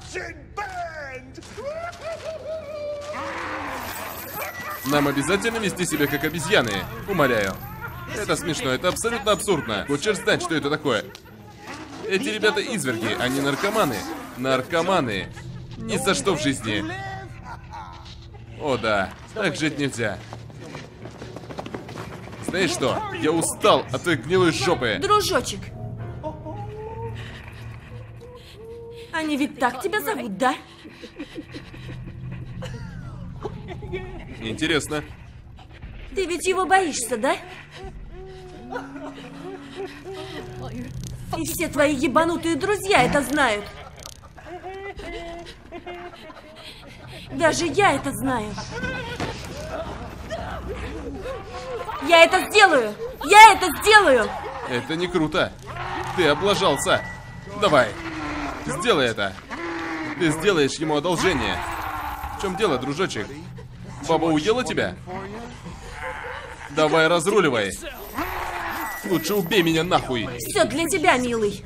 [SPEAKER 1] Нам обязательно вести себя как обезьяны, умоляю. Это смешно, это абсолютно абсурдно. Хочешь знать, что это такое? Эти ребята изверги, они наркоманы. Наркоманы. Ни за что в жизни. О да, так жить нельзя. Знаешь что? Я устал от твоей гнилой жопы.
[SPEAKER 5] Дружочек. Они ведь так тебя зовут, да?
[SPEAKER 1] Интересно.
[SPEAKER 5] Ты ведь его боишься, да? И все твои ебанутые друзья это знают. Даже я это знаю. Я это сделаю! Я это сделаю!
[SPEAKER 1] Это не круто. Ты облажался. Давай. Сделай это. Ты сделаешь ему одолжение. В чем дело, дружочек? Баба уела тебя? Давай разруливай. Лучше убей меня нахуй.
[SPEAKER 5] Все для тебя, милый.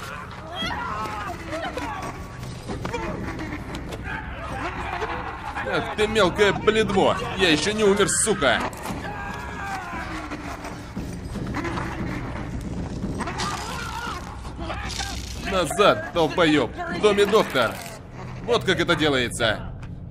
[SPEAKER 1] Ах ты мелкое бледво. Я еще не умер, сука. Назад, долбоеб. В доме доктор. Вот как это делается.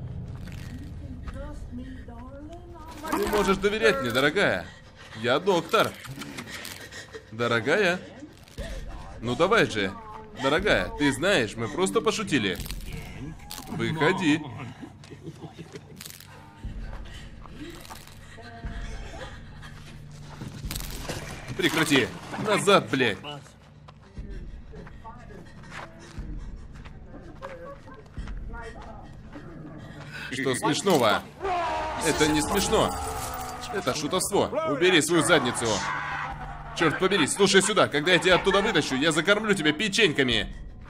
[SPEAKER 1] Ты можешь доверять мне, дорогая. Я доктор. Дорогая? Ну давай же. Дорогая, ты знаешь, мы просто пошутили. Выходи. Прекрати. Назад, блядь. Что смешного? Это не смешно. Это шутовство. Убери свою задницу. Черт побери, слушай сюда. Когда я тебя оттуда вытащу, я закормлю тебя печеньками.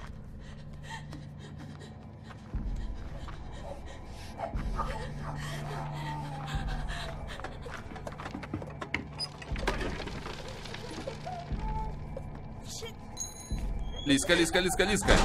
[SPEAKER 1] Лиска, лиска, лиска, лиска.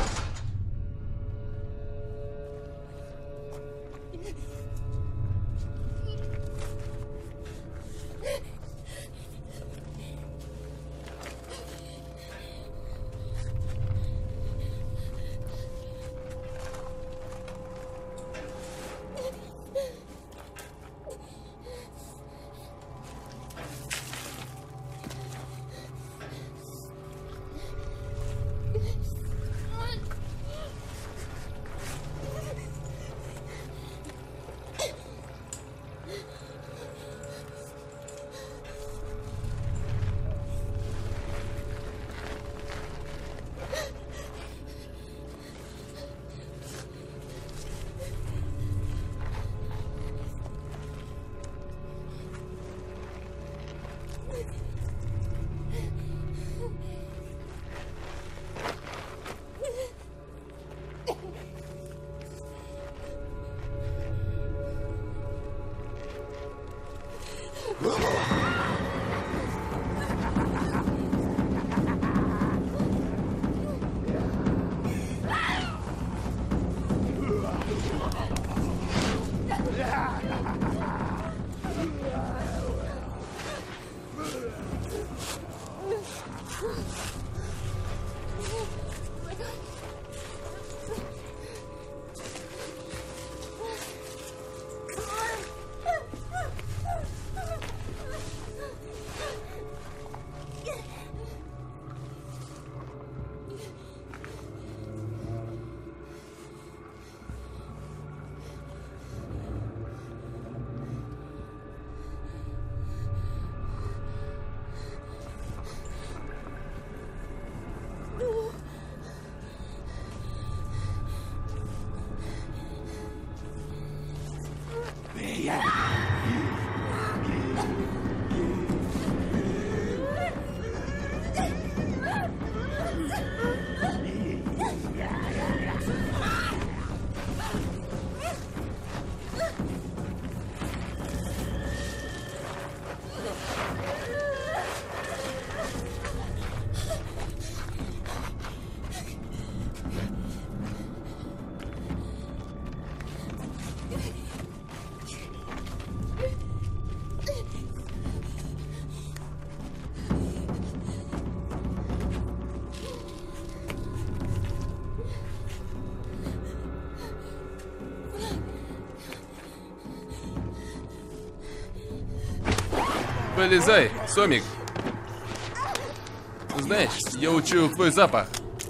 [SPEAKER 1] Вылезай, Сомик. Знаешь, я учую твой запах.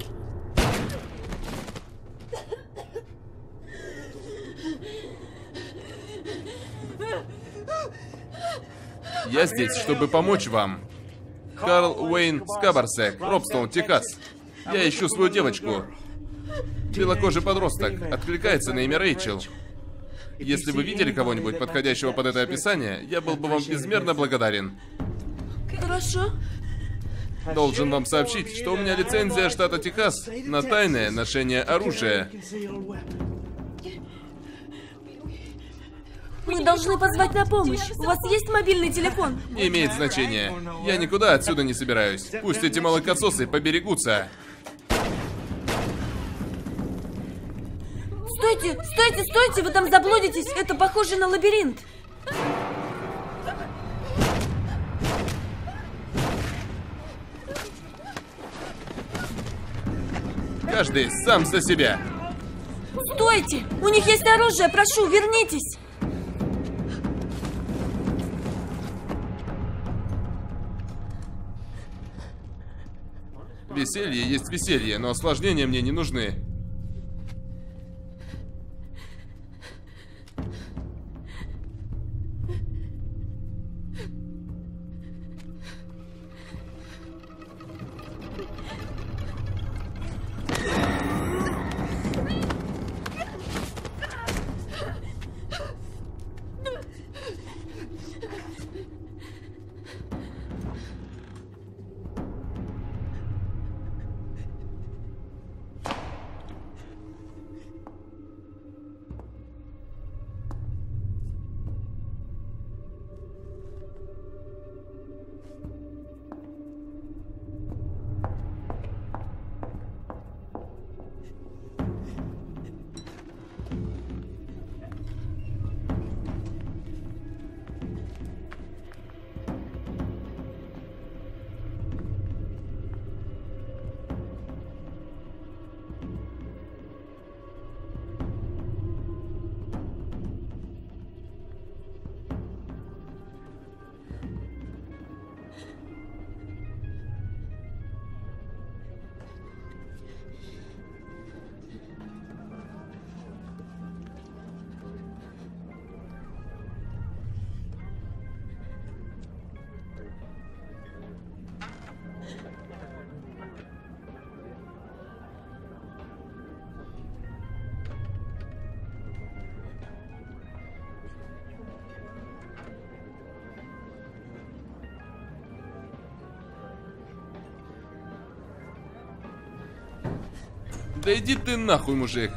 [SPEAKER 1] Я здесь, чтобы помочь вам. Карл Уэйн Скабарсек, Робстоун, Техас. Я ищу свою девочку. Белокожий подросток. Откликается на имя Рэйчел. Если вы видели кого-нибудь, подходящего под это описание, я был бы вам безмерно благодарен.
[SPEAKER 5] Хорошо.
[SPEAKER 1] Должен вам сообщить, что у меня лицензия штата Техас на тайное ношение оружия.
[SPEAKER 5] Мы должны позвать на помощь. У вас есть мобильный телефон?
[SPEAKER 1] Не имеет значения. Я никуда отсюда не собираюсь. Пусть эти молокососы поберегутся.
[SPEAKER 5] Стойте, стойте, стойте, вы там заблудитесь. Это похоже на лабиринт.
[SPEAKER 1] Каждый сам за себя.
[SPEAKER 5] Стойте! У них есть оружие, прошу, вернитесь!
[SPEAKER 1] Веселье есть веселье, но осложнения мне не нужны. Да иди ты нахуй, мужик.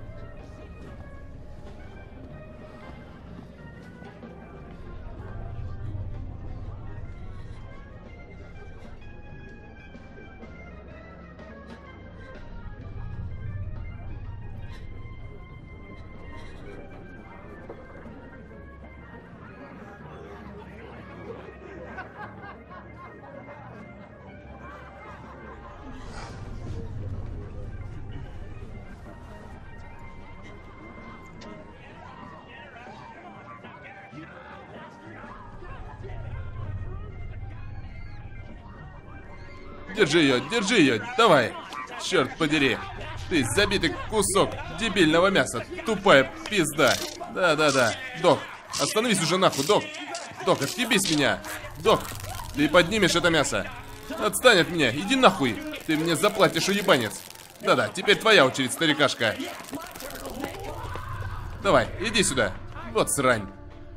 [SPEAKER 1] Держи ее, держи ее, давай. Черт подери. Ты забитый кусок дебильного мяса. Тупая пизда. Да-да-да. Док, остановись уже нахуй, Док. Док, отъебись меня. Док, ты поднимешь это мясо. Отстань от меня, иди нахуй. Ты мне заплатишь, уебанец. Да-да, теперь твоя очередь, старикашка. Давай, иди сюда. Вот срань.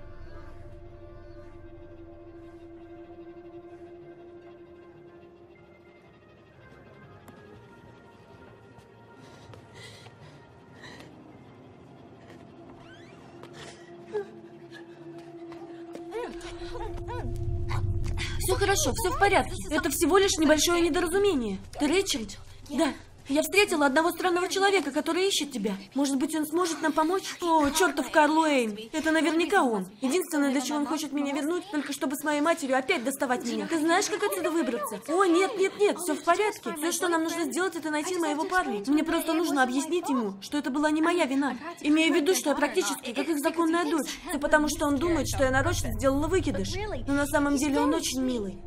[SPEAKER 5] Все хорошо, все в порядке. Это всего лишь небольшое недоразумение. Ты Рэйчел? Да. Я встретила одного странного человека, который ищет тебя. Может быть, он сможет нам помочь? О, чертов Карл Уэйн. Это наверняка он. Единственное, для чего он хочет меня вернуть, только чтобы с моей матерью опять доставать меня. Ты знаешь, как отсюда выбраться? О, нет, нет, нет, все в порядке. Все, что нам нужно сделать, это найти моего парня. Мне просто нужно объяснить ему, что это была не моя вина. Имея в виду, что я практически как их законная дочь. Все потому, что он думает, что я нарочно сделала выкидыш. Но на самом деле он очень милый.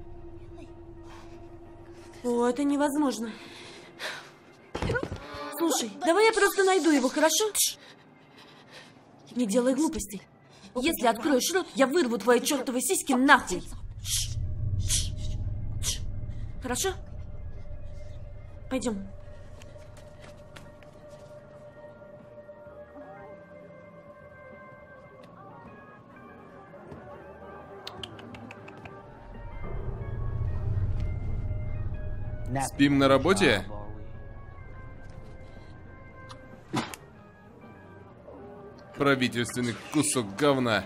[SPEAKER 5] О, это невозможно. Слушай, давай я просто найду его, хорошо? Не делай глупостей. Если откроешь рот, я вырву твои чертовы сиськи нахуй. Хорошо? Пойдем.
[SPEAKER 1] Спим на работе? Правительственный кусок говна.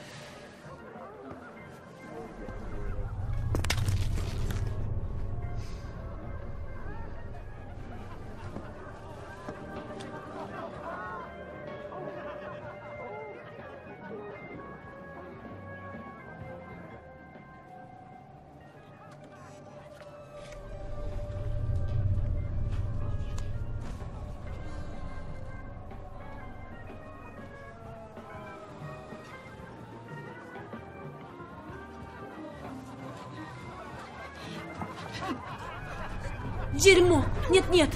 [SPEAKER 5] Дерьмо! Нет-нет!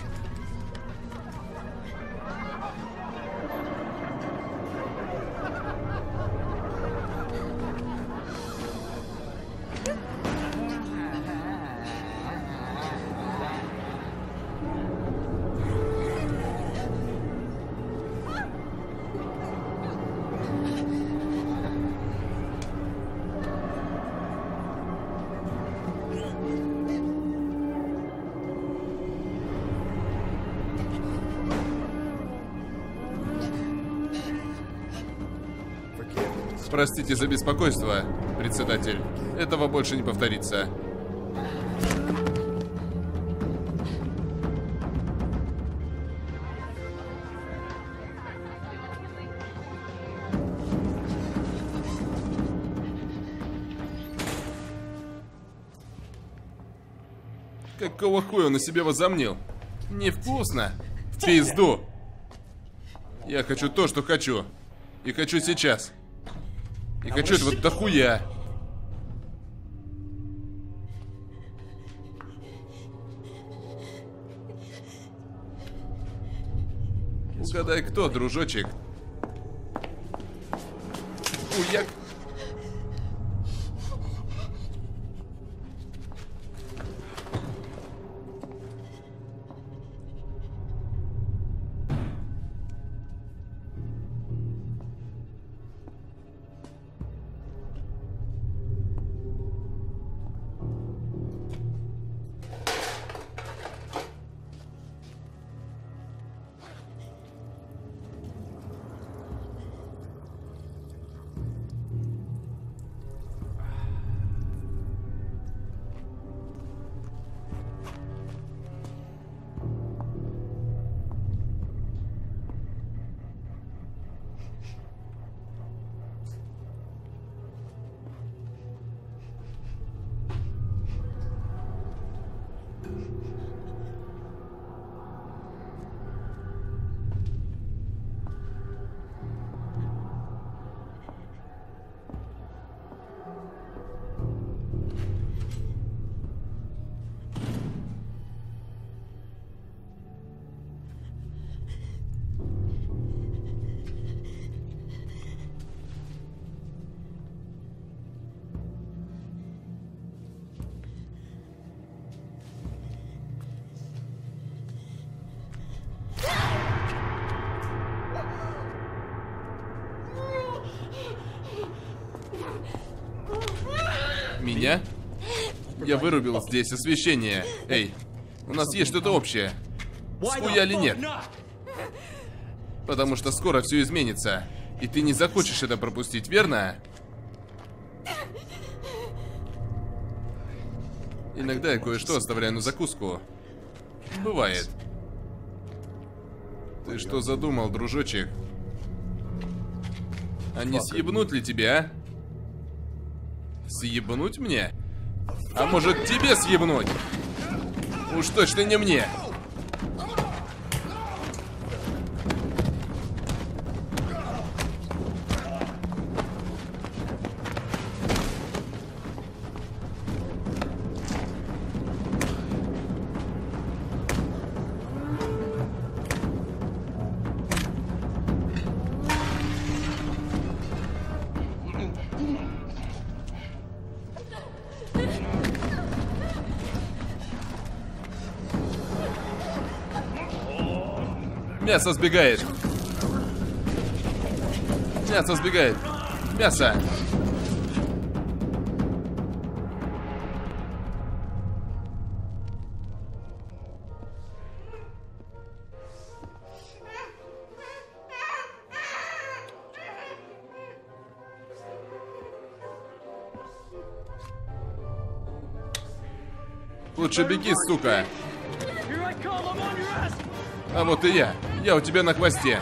[SPEAKER 1] Простите за беспокойство, председатель. Этого больше не повторится. Какого хуя он на себе возомнил? Невкусно. В пизду. Я хочу то, что хочу. И хочу сейчас. И хочу этого дохуя. Угадай, кто, дружочек? Уяк. Меня? Я вырубил здесь освещение. Эй, у нас есть что-то общее. Схуяли нет? Потому что скоро все изменится. И ты не захочешь это пропустить, верно? Иногда я кое-что оставляю на закуску. Бывает. Ты что задумал, дружочек? А не съебнуть ли тебя, а? Съебнуть мне? А может тебе съебнуть? Уж точно не мне. Мясо сбегает. Мясо сбегает. Мясо. Лучше беги, сука. А вот и я. Я у тебя на хвосте.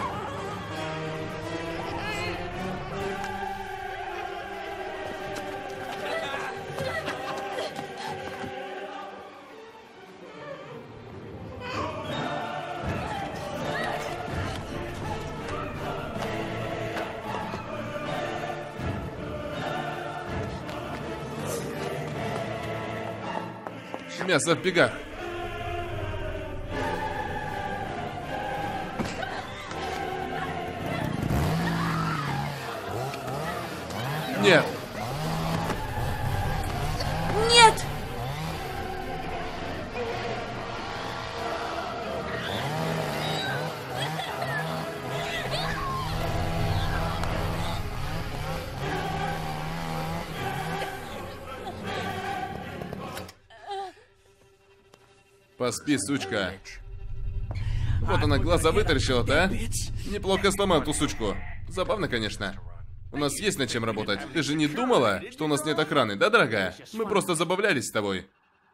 [SPEAKER 1] Мясо в бегах. Нет.
[SPEAKER 5] Нет.
[SPEAKER 1] Поспи, сучка. Вот она глаза вытаращила-то, а? Неплохо сломал ту сучку. Забавно, конечно. У нас есть над чем работать. Ты же не думала, что у нас нет охраны, да, дорогая? Мы просто забавлялись с тобой.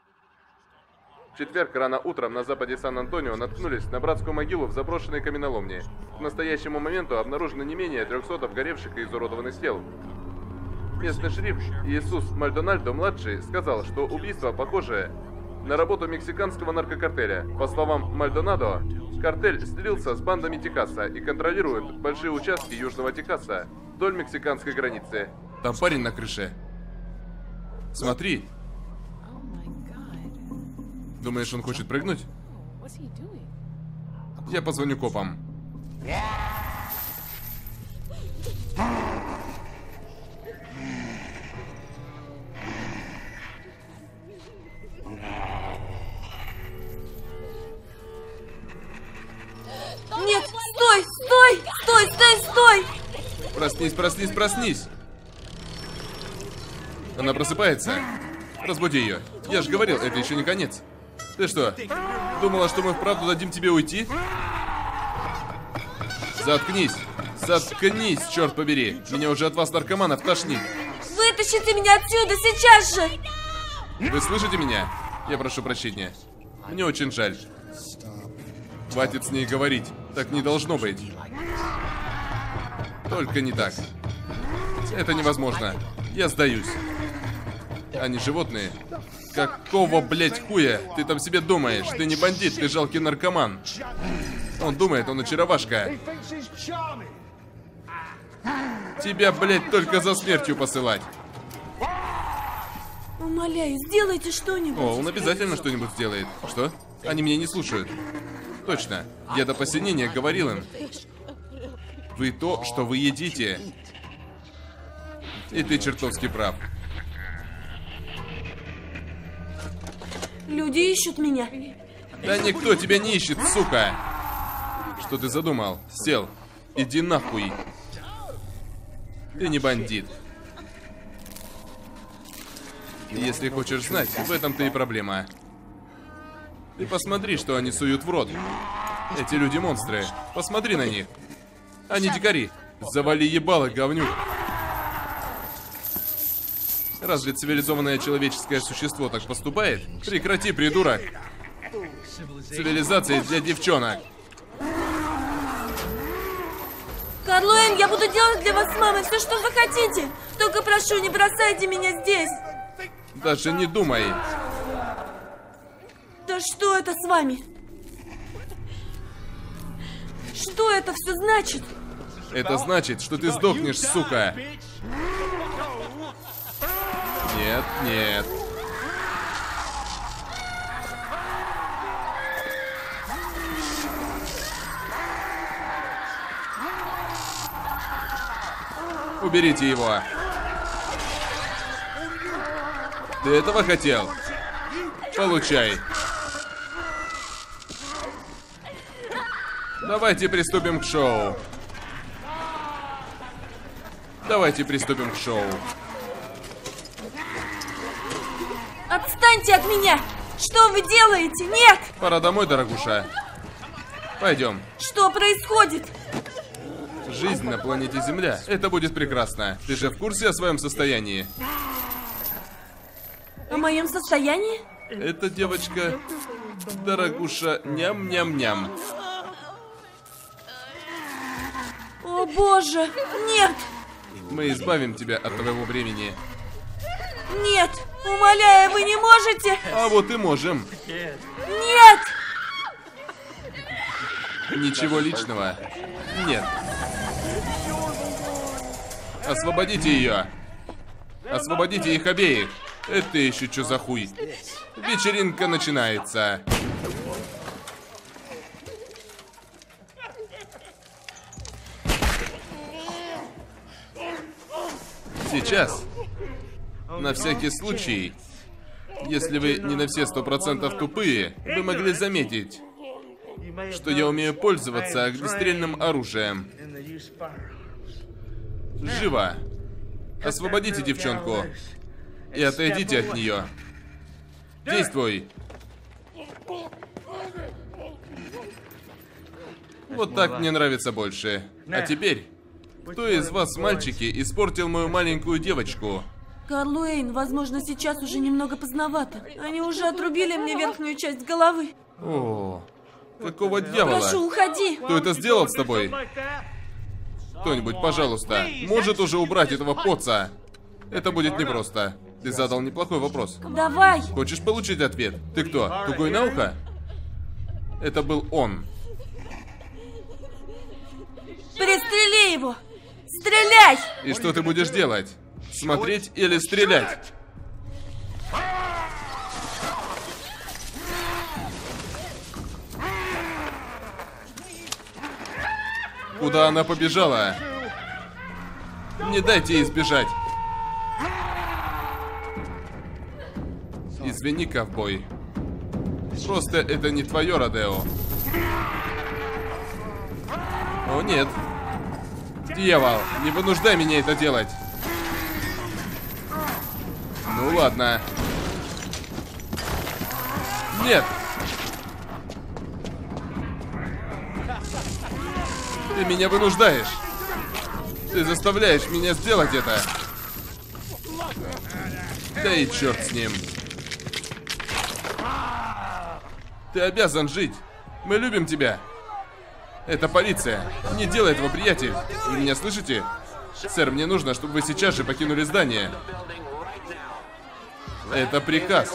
[SPEAKER 1] В четверг рано утром на западе Сан-Антонио наткнулись на братскую могилу в заброшенной каменоломне. К настоящему моменту обнаружено не менее трёхсот обгоревших и изуродованных тел. Местный шериф Иисус Мальдональдо-младший сказал, что убийство похоже на работу мексиканского наркокартеля. По словам Мальдонадо, картель слился с бандами Техаса и контролирует большие участки Южного Техаса вдоль мексиканской границы. Там парень на крыше. Смотри. Думаешь, он хочет прыгнуть? Я позвоню копам.
[SPEAKER 5] Нет, стой, стой, стой, стой, стой!
[SPEAKER 1] Проснись, проснись, проснись! Она просыпается. Разбуди ее. Я же говорил, это еще не конец. Ты что, думала, что мы вправду дадим тебе уйти? Заткнись! Заткнись, черт побери! Меня уже от вас, наркоманов, тошнит.
[SPEAKER 5] Вытащите меня отсюда сейчас же!
[SPEAKER 1] Вы слышите меня? Я прошу прощения. Мне очень жаль. Хватит с ней говорить. Так не должно быть. Только не так. Это невозможно. Я сдаюсь. Они животные. Какого, блять, хуя ты там себе думаешь? Ты не бандит, ты жалкий наркоман. Он думает, он очаровашка. Тебя, блять, только за смертью посылать.
[SPEAKER 5] Умоляю, сделайте что-нибудь.
[SPEAKER 1] О, он обязательно что-нибудь сделает. Что? Они меня не слушают. Точно. Я до посинения говорил им. Вы то, что вы едите. И ты чертовски прав.
[SPEAKER 5] Люди ищут меня.
[SPEAKER 1] Да никто тебя не ищет, сука. Что ты задумал? Сел. Иди нахуй. Ты не бандит. Если хочешь знать, в этом-то и проблема. Ты посмотри, что они суют в рот. Эти люди монстры. Посмотри на них. Они дикари. Завали ебало, говнюк. Разве цивилизованное человеческое существо так поступает? Прекрати, придурок. Цивилизация для девчонок.
[SPEAKER 5] Карлоэн, я буду делать для вас с мамой все, что вы хотите. Только прошу, не бросайте меня здесь.
[SPEAKER 1] Даже не думай.
[SPEAKER 5] Да что это с вами? Что это все значит?
[SPEAKER 1] Это значит, что ты сдохнешь, сука. Нет, нет. Уберите его. Ты этого хотел? Получай. Давайте приступим к шоу. Давайте приступим к шоу.
[SPEAKER 5] Отстаньте от меня! Что вы делаете? Нет!
[SPEAKER 1] Пора домой, дорогуша. Пойдем.
[SPEAKER 5] Что происходит?
[SPEAKER 1] Жизнь на планете Земля. Это будет прекрасно. Ты же в курсе о своем состоянии?
[SPEAKER 5] О моем состоянии?
[SPEAKER 1] Эта девочка, дорогуша, ням-ням-ням.
[SPEAKER 5] О боже, нет!
[SPEAKER 1] Мы избавим тебя от твоего времени.
[SPEAKER 5] Нет! Умоляю, вы не можете!
[SPEAKER 1] А вот и можем.
[SPEAKER 5] Нет!
[SPEAKER 1] Ничего личного. Нет. Освободите ее. Освободите их обеих. Это еще что за хуй? Вечеринка начинается. Сейчас, на всякий случай, если вы не на все сто процентов тупые, вы могли заметить, что я умею пользоваться огнестрельным оружием. Живо! Освободите девчонку и отойдите от нее. Действуй! Вот так мне нравится больше. А теперь, кто из вас, мальчики, испортил мою маленькую девочку?
[SPEAKER 5] Карлоэн, возможно, сейчас уже немного поздновато. Они уже отрубили мне верхнюю часть головы.
[SPEAKER 1] О, какого дьявола?
[SPEAKER 5] Прошу, уходи.
[SPEAKER 1] Кто это сделал с тобой? Кто-нибудь, пожалуйста, может уже убрать этого поца? Это будет непросто. Ты задал неплохой вопрос.
[SPEAKER 5] Давай.
[SPEAKER 1] Хочешь получить ответ? Ты кто, тугой на ухо? Это был он.
[SPEAKER 5] Пристрели его. Стреляй!
[SPEAKER 1] И что ты будешь делать? Смотреть или стрелять? Куда она побежала? Не дайте ей сбежать. Извини, ковбой. Просто это не твое Родео. О, нет. Дьявол, не вынуждай меня это делать. Ну ладно. Нет. Ты меня вынуждаешь. Ты заставляешь меня сделать это. Да и черт с ним. Ты обязан жить. Мы любим тебя. Это полиция. Не делай этого, приятель. Вы меня слышите? Сэр, мне нужно, чтобы вы сейчас же покинули здание. Это приказ.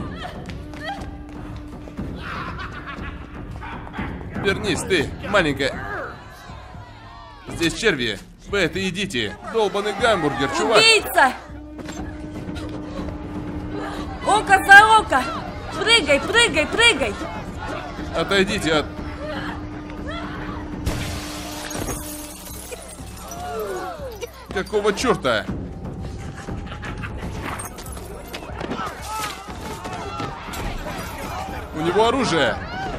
[SPEAKER 1] Вернись, ты, маленькая. Здесь черви. Вы это едите. Долбаный гамбургер, чувак.
[SPEAKER 5] Убийца! Око за око! Прыгай, прыгай, прыгай!
[SPEAKER 1] Отойдите от... Какого черта? У него оружие.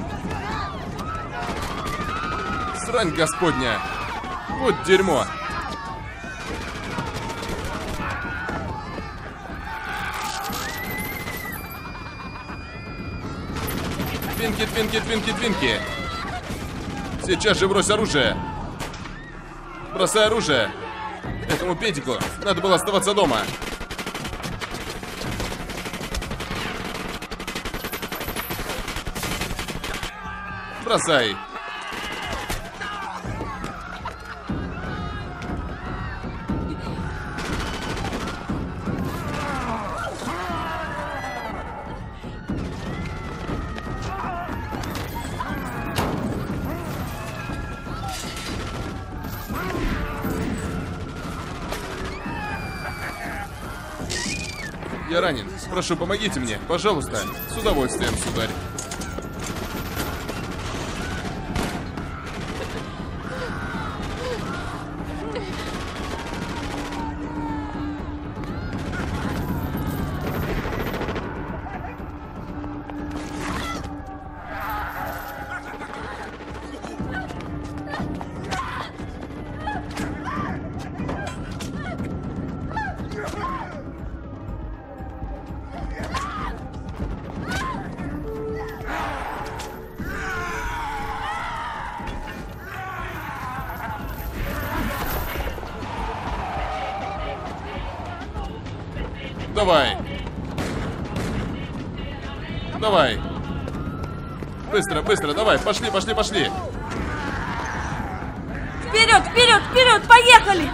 [SPEAKER 1] Срань господня. Вот дерьмо. Твинки, твинки, твинки, твинки. Сейчас же брось оружие. Бросай оружие. Этому педику надо было оставаться дома. Бросай. Я ранен. Прошу, помогите мне, пожалуйста. С удовольствием, сударь. Давай. Давай. Быстро, быстро, давай. Пошли, пошли, пошли.
[SPEAKER 5] Вперед, вперед, вперед, поехали!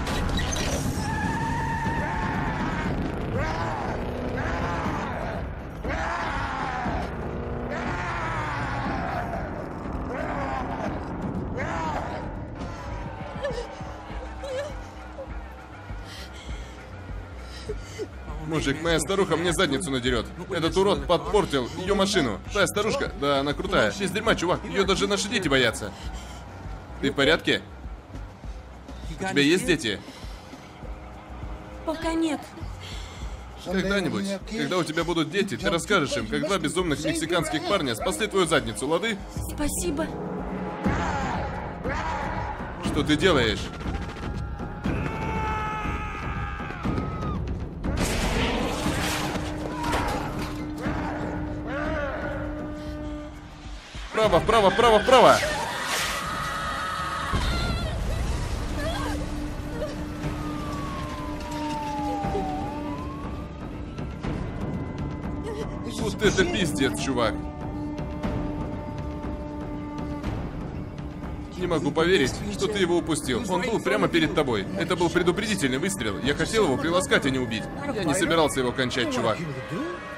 [SPEAKER 1] Мужик, моя старуха мне задницу надерет. Этот урод подпортил ее машину. Твоя старушка, да, она крутая. Из дерьма, чувак. Ее даже на шидите боятся. Ты в порядке? У тебя есть дети?
[SPEAKER 5] Пока нет.
[SPEAKER 1] Когда-нибудь, когда у тебя будут дети, ты расскажешь им, как два безумных мексиканских парня спасли твою задницу, лады?
[SPEAKER 5] Спасибо.
[SPEAKER 1] Что ты делаешь? Вправо, вправо, вправо, вправо! Вот это пиздец, чувак. Не могу поверить, что ты его упустил. Он был прямо перед тобой. Это был предупредительный выстрел. Я хотел его приласкать, а не убить. Я не собирался его кончать, чувак.